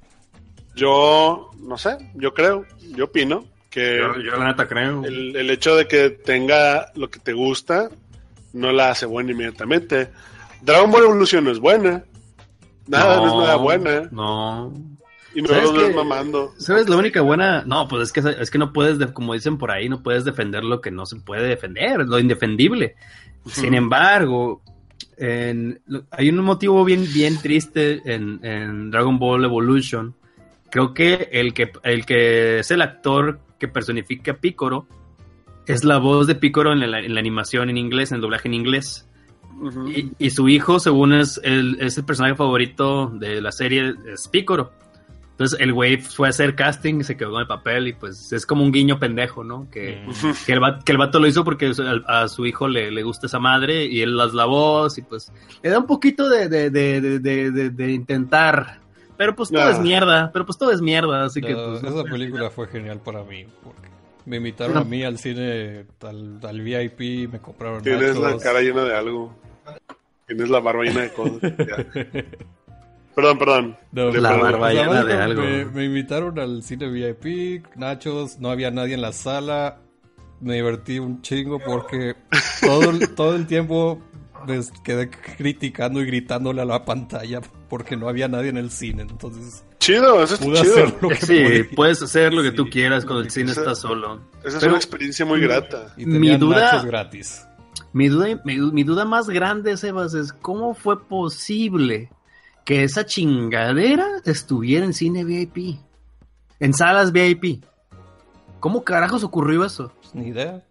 Yo, no sé, yo creo, yo opino que Yo, yo la neta creo. el, el hecho de que tenga lo que te gusta no la hace buena inmediatamente. Dragon Ball Evolution no es buena. Nada, no, es nada buena. No. Y no ¿Sabes lo ves qué? mamando. ¿Sabes la única buena? No, pues es que es que no puedes, de- como dicen por ahí, no puedes defender lo que no se puede defender, lo indefendible. Sin embargo, en- lo- hay un motivo bien, bien triste en, en Dragon Ball Evolution. Creo que el que el que es el actor que personifica a Piccolo es la voz de Piccolo en la, en la animación en inglés, en el doblaje en inglés. Ujú. Y, y su hijo, según es el, es el personaje favorito de la serie, es Piccolo. Entonces el güey fue a hacer casting, se quedó con el papel y pues es como un guiño pendejo, ¿no? Que, Mm. que, el, vato, que el vato lo hizo porque a, a su hijo le, le gusta esa madre y él las la voz y pues le da un poquito de, de, de, de, de, de- de intentar. Pero pues todo Ah. es mierda, pero pues todo es mierda, así que No, pues... esa película fue genial para mí porque me invitaron a mí al cine, al, al V I P, me compraron Tienes la nachos. cara llena de algo. Tienes la barba llena de cosas. Ya. Perdón, perdón. No, Le La perdón. barba llena pues, de me- algo. Me, me invitaron al cine V I P, nachos, no había nadie en la sala. Me divertí un chingo porque todo, el- todo el tiempo me quedé criticando y gritándole a la pantalla porque no había nadie en el cine. Entonces Chido, eso está pude chido. hacer lo que Sí, podía. puedes hacer lo que Sí. tú quieras cuando el cine Esa- está solo. Esa es Pero- una experiencia muy grata. Y Mi tenían duda- nachos gratis. Mi duda, mi, mi duda más grande, Sebas, es cómo fue posible que esa chingadera estuviera en cine V I P, en salas V I P. ¿Cómo carajos ocurrió eso? Pues, ni idea.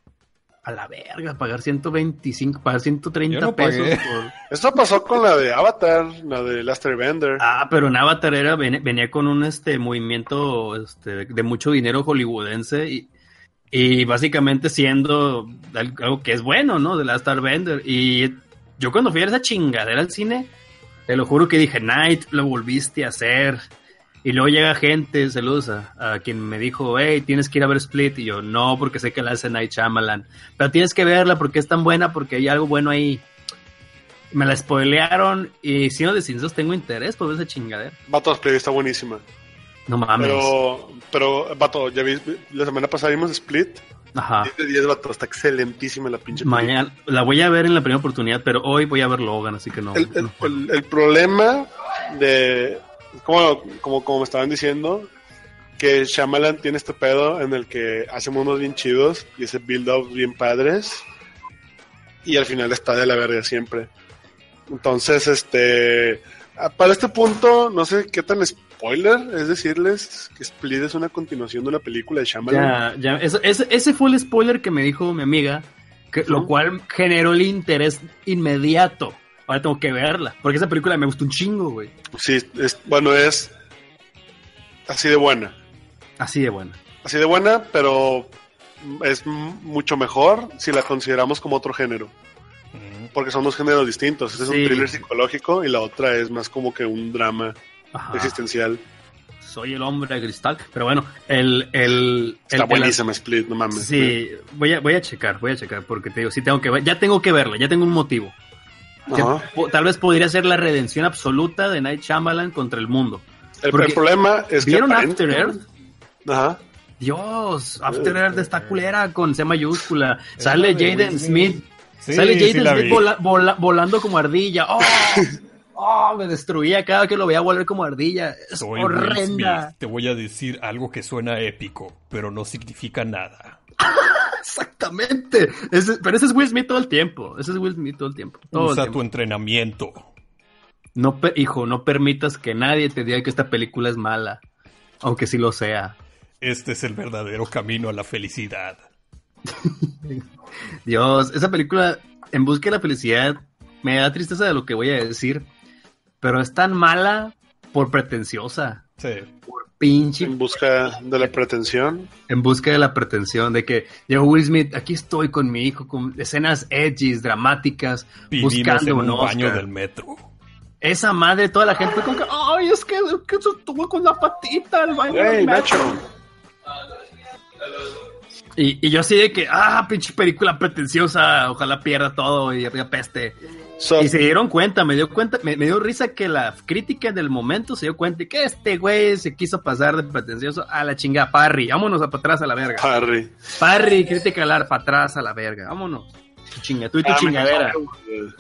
A la verga, pagar ciento veinticinco, pagar ciento treinta Yo no pesos pagué. por... Esto pasó con la de Avatar, la de Last Airbender. Ah, pero en Avatar era, ven- venía con un este movimiento este, de mucho dinero hollywoodense y, y básicamente siendo al- algo que es bueno, ¿no? De Last Airbender. Y yo cuando fui a esa chingadera al cine, te lo juro que dije, Night, lo volviste a hacer. Y luego llega gente, saludos a, a quien me dijo, hey, tienes que ir a ver Split. Y yo, no, porque sé que la hace Night Shyamalan. Pero tienes que verla porque es tan buena, porque hay algo bueno ahí. Me la spoilearon y siendo de sinceros tengo interés por ver esa chingadera. Vato, Split está buenísima. No mames. Pero, pero, vato, ya vi, la semana pasada vimos Split. Ajá. diez de diez, vato, está excelentísima la pinche película. Mañana la voy a ver en la primera oportunidad, pero hoy voy a ver Logan, así que no. El, el, no puedo. el- el problema de, como, como, como me estaban diciendo, que Shyamalan tiene este pedo en el que hace mundos bien chidos y ese build-up bien padres y al final está de la verga siempre. Entonces, este, para este punto, no sé qué tan spoiler es decirles que Split es una continuación de una película de Shyamalan. Ya, ya, eso, ese, ese fue el spoiler que me dijo mi amiga, que, ¿sí? Lo cual generó el interés inmediato. Ahora tengo que verla, porque esa película me gustó un chingo, güey. Sí, es, bueno, es así de buena. Así de buena. Así de buena, pero es m- mucho mejor si la consideramos como otro género. Porque son dos géneros distintos. Este es Sí. un thriller psicológico y la otra es más como que un drama Ajá. existencial. Soy el hombre de cristal. Pero bueno, el... el Está el, buenísima Split, no mames. Sí, voy a, voy a checar, voy a checar, porque te digo, sí tengo que ver, ya tengo que verla, ya tengo un motivo. Que Ajá. po- tal vez podría ser la redención absoluta de Night Shyamalan contra el mundo. El, Porque el problema es que... ¿vieron aparente- After Earth? Ajá. Dios, After Earth está culera con C mayúscula. Sale la de Jaden Will Smith. Smith. Sí, Sale sí Jaden la Smith vi. vola- vola- volando como ardilla. ¡Oh! ¡Oh! Me destruía cada vez que lo veía volar como ardilla. Es Soy Will horrenda. Smith. Te voy a decir algo que suena épico, pero no significa nada. Exactamente. Ese- pero ese es Will Smith todo el tiempo. Ese es Will Smith todo el tiempo. Todo el Usa tiempo. tu entrenamiento. No, pe- hijo, no permitas que nadie te diga que esta película es mala. Aunque sí lo sea. Este es el verdadero camino a la felicidad. Dios, esa película, En busca de la felicidad, me da tristeza de lo que voy a decir. Pero es tan mala por pretenciosa. Sí. Por pinche. En busca de la pretensión. En busca de la pretensión de que yo, Will Smith, aquí estoy con mi hijo, con escenas edgys, dramáticas, Vivimos buscando en un un baño Oscar. del metro. Esa madre, toda la gente fue como que, ay, es que, que se estuvo con la patita al baño del ¡Ey, metro". Nacho! Y, y yo así de que, ah, pinche película pretenciosa, ojalá pierda todo y apeste. So, Y se dieron cuenta, me dio cuenta, me, me dio risa que la crítica del momento se dio cuenta de que este güey se quiso pasar de pretencioso a la chingada. Parry, vámonos para atrás a la verga. Harry. Parry, crítica al para atrás a la verga, vámonos. Tu chinga, tú y tu Ah, me chingadera. cansó, güey.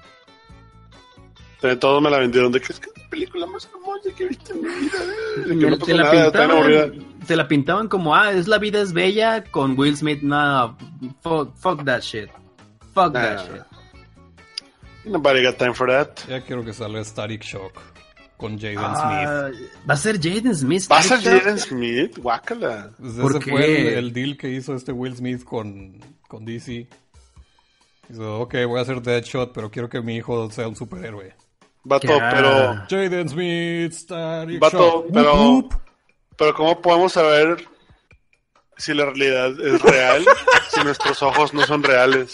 De todos me la vendieron de que es que es la película más hermosa que he visto en mi vida. Y que no Te pasó la, nada, tan aburrida. pintaban, te la pintaban como, ah, es La vida es bella con Will Smith. No, fuck, fuck that shit. Fuck that Nah. shit. Nobody got time for that. Ya quiero que salga Static Shock con Jaden Ah, va a ser Jaden Smith. ¿Va a ser Static Shock? Jaden Smith? Guácala. Smith. Pues ¿Por ese qué? fue el, el deal que hizo este Will Smith con, con D C. Dijo, ok, voy a hacer Deadshot, pero quiero que mi hijo sea un superhéroe. Vato, Ya. pero... Jaden Smith, Static Vato, Shock. pero- Whoop, whoop. Pero ¿cómo podemos saber si la realidad es real si nuestros ojos no son reales?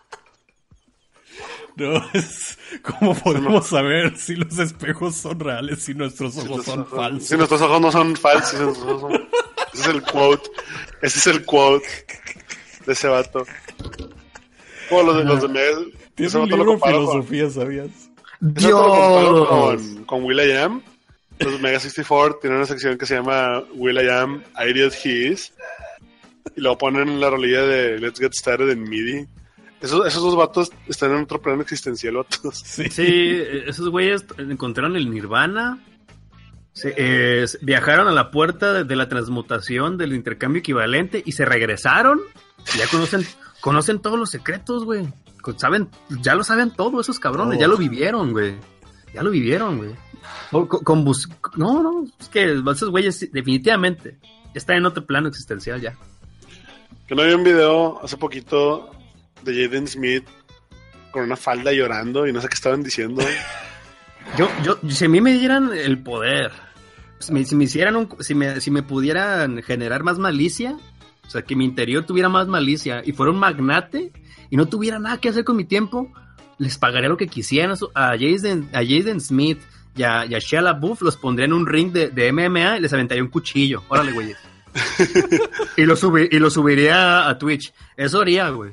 No, es como podemos saber si los espejos son reales y nuestros ojos son falsos. Si nuestros ojos no son falsos, si nuestros ojos son... Ese es el quote. Ese es el quote de ese vato. Como los de los de Mel. Tiene Ese un vato lo libro de comparo con- filosofía, ¿sabías? ese vato lo comparo Dios. con, con Will I Am. Los Mega sesenta y cuatro tienen una sección que se llama Will I Am, Idiot He Is. Y luego ponen la rolilla de Let's Get Started en MIDI. Esos, esos dos vatos están en otro plano existencial, vatos. Sí. Sí, esos güeyes encontraron el nirvana. Se- eh, viajaron a la puerta de, de la transmutación del intercambio equivalente y se regresaron. Y ya conocen, conocen todos los secretos, güey. Con- Saben, ya lo saben todo esos cabrones, Oh. ya lo vivieron, güey. Ya lo vivieron, güey. O- Con, con bus- no, no, es que esos güeyes sí, definitivamente están en otro plano existencial ya. Que no había un video hace poquito de Jaden Smith con una falda llorando y no sé qué estaban diciendo. Yo, yo, si a mí me dieran el poder, si me, si me hicieran un, si me, si me pudieran generar más malicia, o sea, que mi interior tuviera más malicia y fuera un magnate y no tuviera nada que hacer con mi tiempo, les pagaría lo que quisieran a, su- a Jaden, a Jaden Smith y a, y a Shia LaBeouf, los pondría en un ring de, de M M A y les aventaría un cuchillo. Órale, güey. y, lo subi- y lo subiría a Twitch. Eso haría, güey.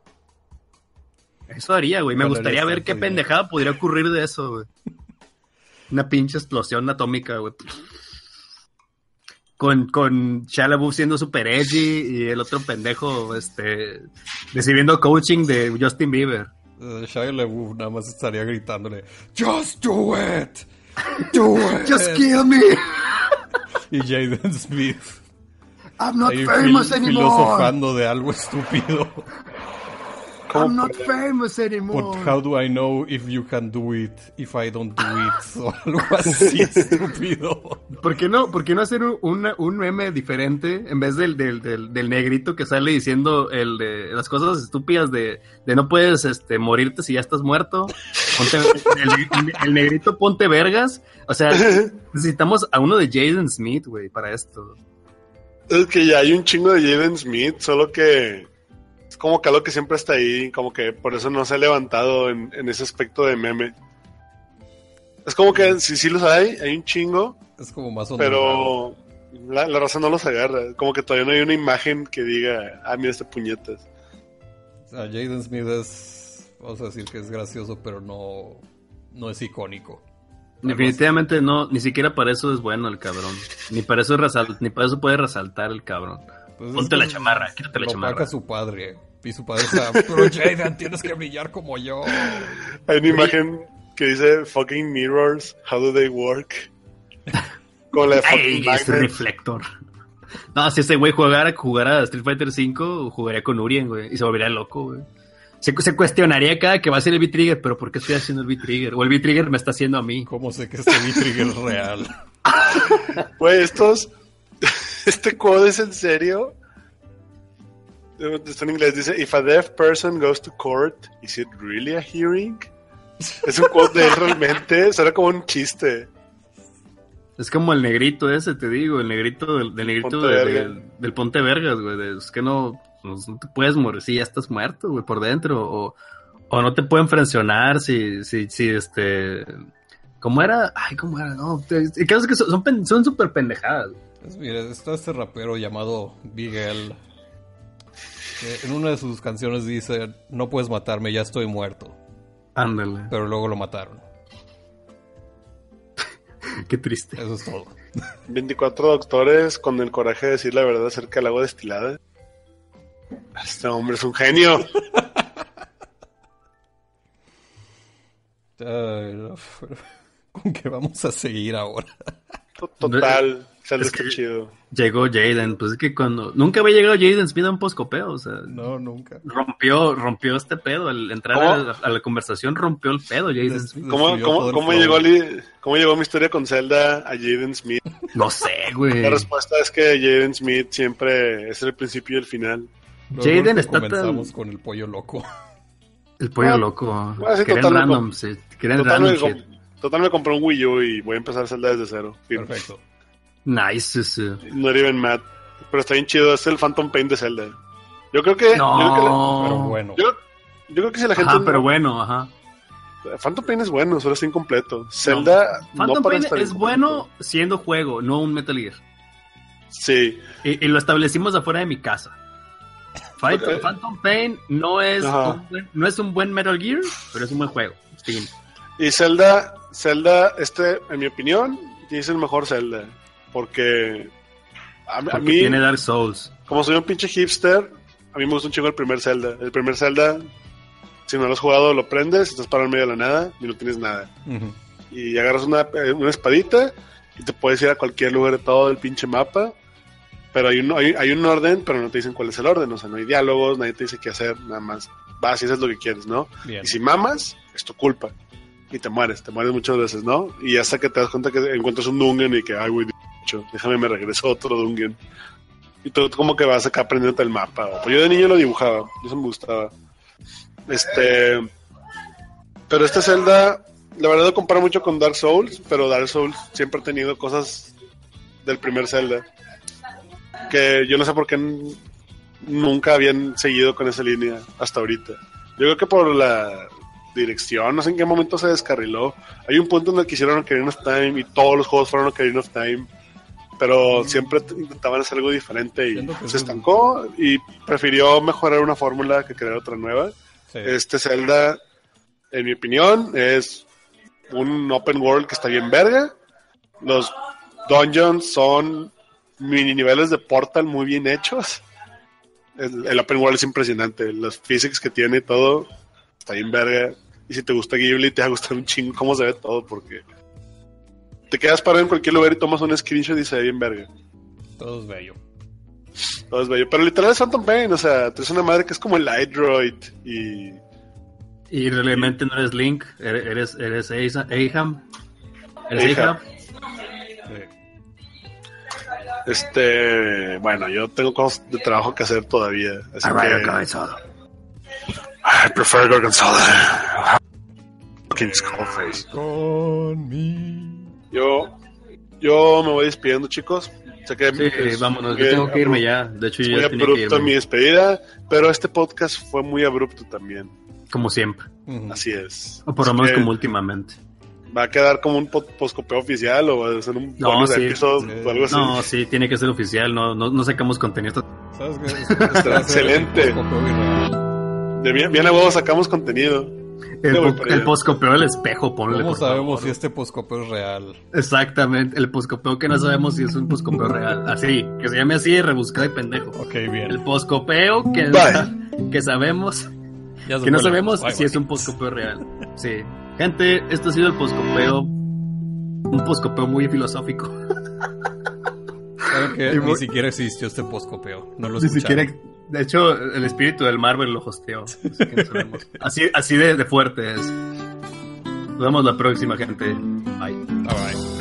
Eso haría, güey. Me Ojalá gustaría les ver qué tanto pendejada podría ocurrir de eso, güey. Una pinche explosión atómica, güey. Con, con Shia LaBeouf siendo super edgy y el otro pendejo, este, recibiendo coaching de Justin Bieber. Uh, Shia LaBeouf nada más estaría gritándole, Just do it! Do it! Just kill me. Y Jaden Smith I'm not ahí famous fil- anymore. filosofando de algo estúpido. I'm not famous anymore. But how do I know if you can do it if I don't do it? O algo así estúpido. ¿Por qué no, por qué no hacer un, una- un meme diferente en vez del, del, del, del negrito que sale diciendo el de las cosas estúpidas de, de no puedes este, morirte si ya estás muerto? Ponte, el, el negrito ponte vergas. O sea, necesitamos a uno de Jaden Smith, güey, para esto. Es que ya hay un chingo de Jaden Smith, solo que es como que algo que siempre está ahí, como que por eso no se ha levantado en, en ese aspecto de meme. Es como que sí, sí los hay, hay un chingo, Es como más o pero la, la raza no los agarra. Como que todavía no hay una imagen que diga, ah, mira este puñetas. O sea, Jaden Smith es, vamos a decir que es gracioso, pero no, no es icónico. Definitivamente no, ni siquiera para eso es bueno el cabrón. Ni para eso resal- ni para eso puede resaltar el cabrón. Pues Ponte es la que chamarra, quítate la lo chamarra. opaca su padre. Y su padre está, pero Jaden, tienes que brillar como yo. Hay una imagen que dice, fucking mirrors, how do they work? Con la de Ay, fucking ese magnets. reflector. No, si ese güey jugara, jugara a Street Fighter cinco, jugaría con Urien, güey, y se volvería loco, güey. Se, se cuestionaría cada que va a hacer el V-Trigger, pero ¿por qué estoy haciendo el V-Trigger? O el V-Trigger me está haciendo a mí. ¿Cómo sé que este V-Trigger es real? Güey, estos... Este quote es en serio. Está en inglés, dice, if a deaf person goes to court, is it really a hearing? Es un quote de él realmente, suena como un chiste. Es como el negrito ese, te digo, el negrito del, del negrito Ponte de- verga. del, del Ponte Vergas, güey. de- Es que no, pues, no te puedes morir si ya estás muerto, güey, por dentro. O, o no te pueden frencionar si, si, si este... ¿Cómo era? Ay, ¿cómo era? No, te- el caso es que son, son, pen- son súper pendejadas. Pues mira, está este rapero llamado Big L. Que en una de sus canciones dice, no puedes matarme, ya estoy muerto. Ándale. Pero luego lo mataron. Qué triste. Eso es todo. veinticuatro doctores con el coraje de decir la verdad acerca del agua destilada. Este hombre es un genio. Ay, no, pero ¿con qué vamos a seguir ahora? Total, Zelda Es está que- chido. Llegó Jaden, pues es que cuando... Nunca había llegado Jaden Smith a un poscopeo, o sea... No, nunca. Rompió, rompió este pedo, al entrar ¿Cómo? a la, a la conversación rompió el pedo Jaden Smith. ¿Cómo, Destruyó todo cómo, el cómo flow. llegó, li- ¿Cómo llegó mi historia con Zelda a Jaden Smith? No sé, güey. La respuesta es que Jaden Smith siempre es el principio y el final. Luego Jaden que está comenzamos tan- con el pollo loco. El pollo Ah, loco. ah, sí, Querían total, me random, com- sí. Querían Total random me, shit. com- total me compré un Wii U y voy a empezar Zelda desde cero. Fin. Perfecto. Nice, sí. Not even mad. Pero está bien chido, es el Phantom Pain de Zelda. Yo creo que... No. Yo creo que, la- Pero bueno. yo, yo creo que si la gente... Ajá, no- pero bueno, ajá. Phantom Pain es bueno, solo está incompleto. Zelda no, Phantom parece Pain estar es incompleto. bueno siendo juego, no un Metal Gear. Sí. Y, y lo establecimos afuera de mi casa. Fight- Ok. Phantom Pain no es, Ajá. un buen, no es un buen Metal Gear, pero es un buen juego. Fin. Y Zelda, Zelda, este, en mi opinión, es el mejor Zelda. Porque a, a Porque mí, tiene Dark Souls. como soy un pinche hipster, a mí me gusta un chingo el primer Zelda. El primer Zelda, si no lo has jugado, lo prendes, estás parado en medio de la nada y no tienes nada. Ujú. Y agarras una, eh, una espadita y te puedes ir a cualquier lugar de todo el pinche mapa. Pero hay un, hay, hay un orden, pero no te dicen cuál es el orden. O sea, no hay diálogos, nadie te dice qué hacer, nada más. Vas y haces lo que quieres, ¿no? Bien. Y si mamas, es tu culpa. Y te mueres, te mueres muchas veces, ¿no? Y hasta que te das cuenta que encuentras un dungeon y que, ay, güey, dicho, déjame me regreso a otro dungeon. Y tú como que vas acá aprendiendo el mapa. O, pues yo de niño lo dibujaba, eso me gustaba. Este... Pero este Zelda, la verdad lo comparo mucho con Dark Souls, pero Dark Souls siempre ha tenido cosas del primer Zelda. Que yo no sé por qué n- nunca habían seguido con esa línea hasta ahorita. Yo creo que por la dirección, no sé en qué momento se descarriló. Hay un punto en el que hicieron Ocarina of Time y todos los juegos fueron Ocarina of Time, pero siempre t- intentaban hacer algo diferente y Siento que se eso es- estancó y prefirió mejorar una fórmula que crear otra nueva. Sí. Este Zelda, en mi opinión, es un open world que está bien verga. Los dungeons son mini niveles de Portal muy bien hechos. El, el open world es impresionante. Los physics que tiene y todo está bien verga. Y si te gusta Ghibli, te va a gustar un chingo cómo se ve todo, porque te quedas parado en cualquier lugar y tomas un screenshot y se ve bien verga. Todo es bello. Todo es bello. Pero literal es Phantom Pain, o sea, tú eres una madre que es como el Lightroid y... Y realmente no eres Link, eres, eres Ahab. ¿Eres Ahab? Este, bueno, yo tengo cosas de trabajo que hacer todavía. Así que... I prefer Gorgonzola. Fucking Skullface. Yo, yo me voy despidiendo, chicos. Sé que Sí, es vámonos, muy yo tengo que irme abru- ya. De hecho, es yo muy ya tenía que abrupto irme. mi despedida, pero este podcast fue muy abrupto también. Como siempre. Ujú. Así es. O por lo Así menos que como últimamente. ¿va a quedar como un pod- poscopeo oficial o va a ser un No, bonus sí. episodio Sí. o algo así? No, sí, tiene que ser oficial. No, no, no sacamos contenido. ¿Sabes qué? Este- este va a ser Excelente. el poscopeo irreal. De bien, bien a huevo sacamos contenido. El, Me voy po- para el allá. poscopeo del espejo, ponle. ¿Cómo por sabemos favor. si este poscopeo es real? Exactamente, el poscopeo que no sabemos si es un poscopeo real. Así, que se llame así, rebuscado y pendejo. Ok, bien. El poscopeo que, Bye. que sabemos, Ya se que no fue la- sabemos Bye, si bye. es un poscopeo real. Sí. Gente, esto ha sido el poscopeo. Un poscopeo muy filosófico. ¿Saben qué? Y Ni muy- siquiera existió este poscopeo. No lo Ni escucharon. siquiera. De hecho, el espíritu del Marvel lo hosteó. Así, que no sabemos. así, así de, de fuerte es. Nos vemos la próxima, gente. Bye. Bye, bye.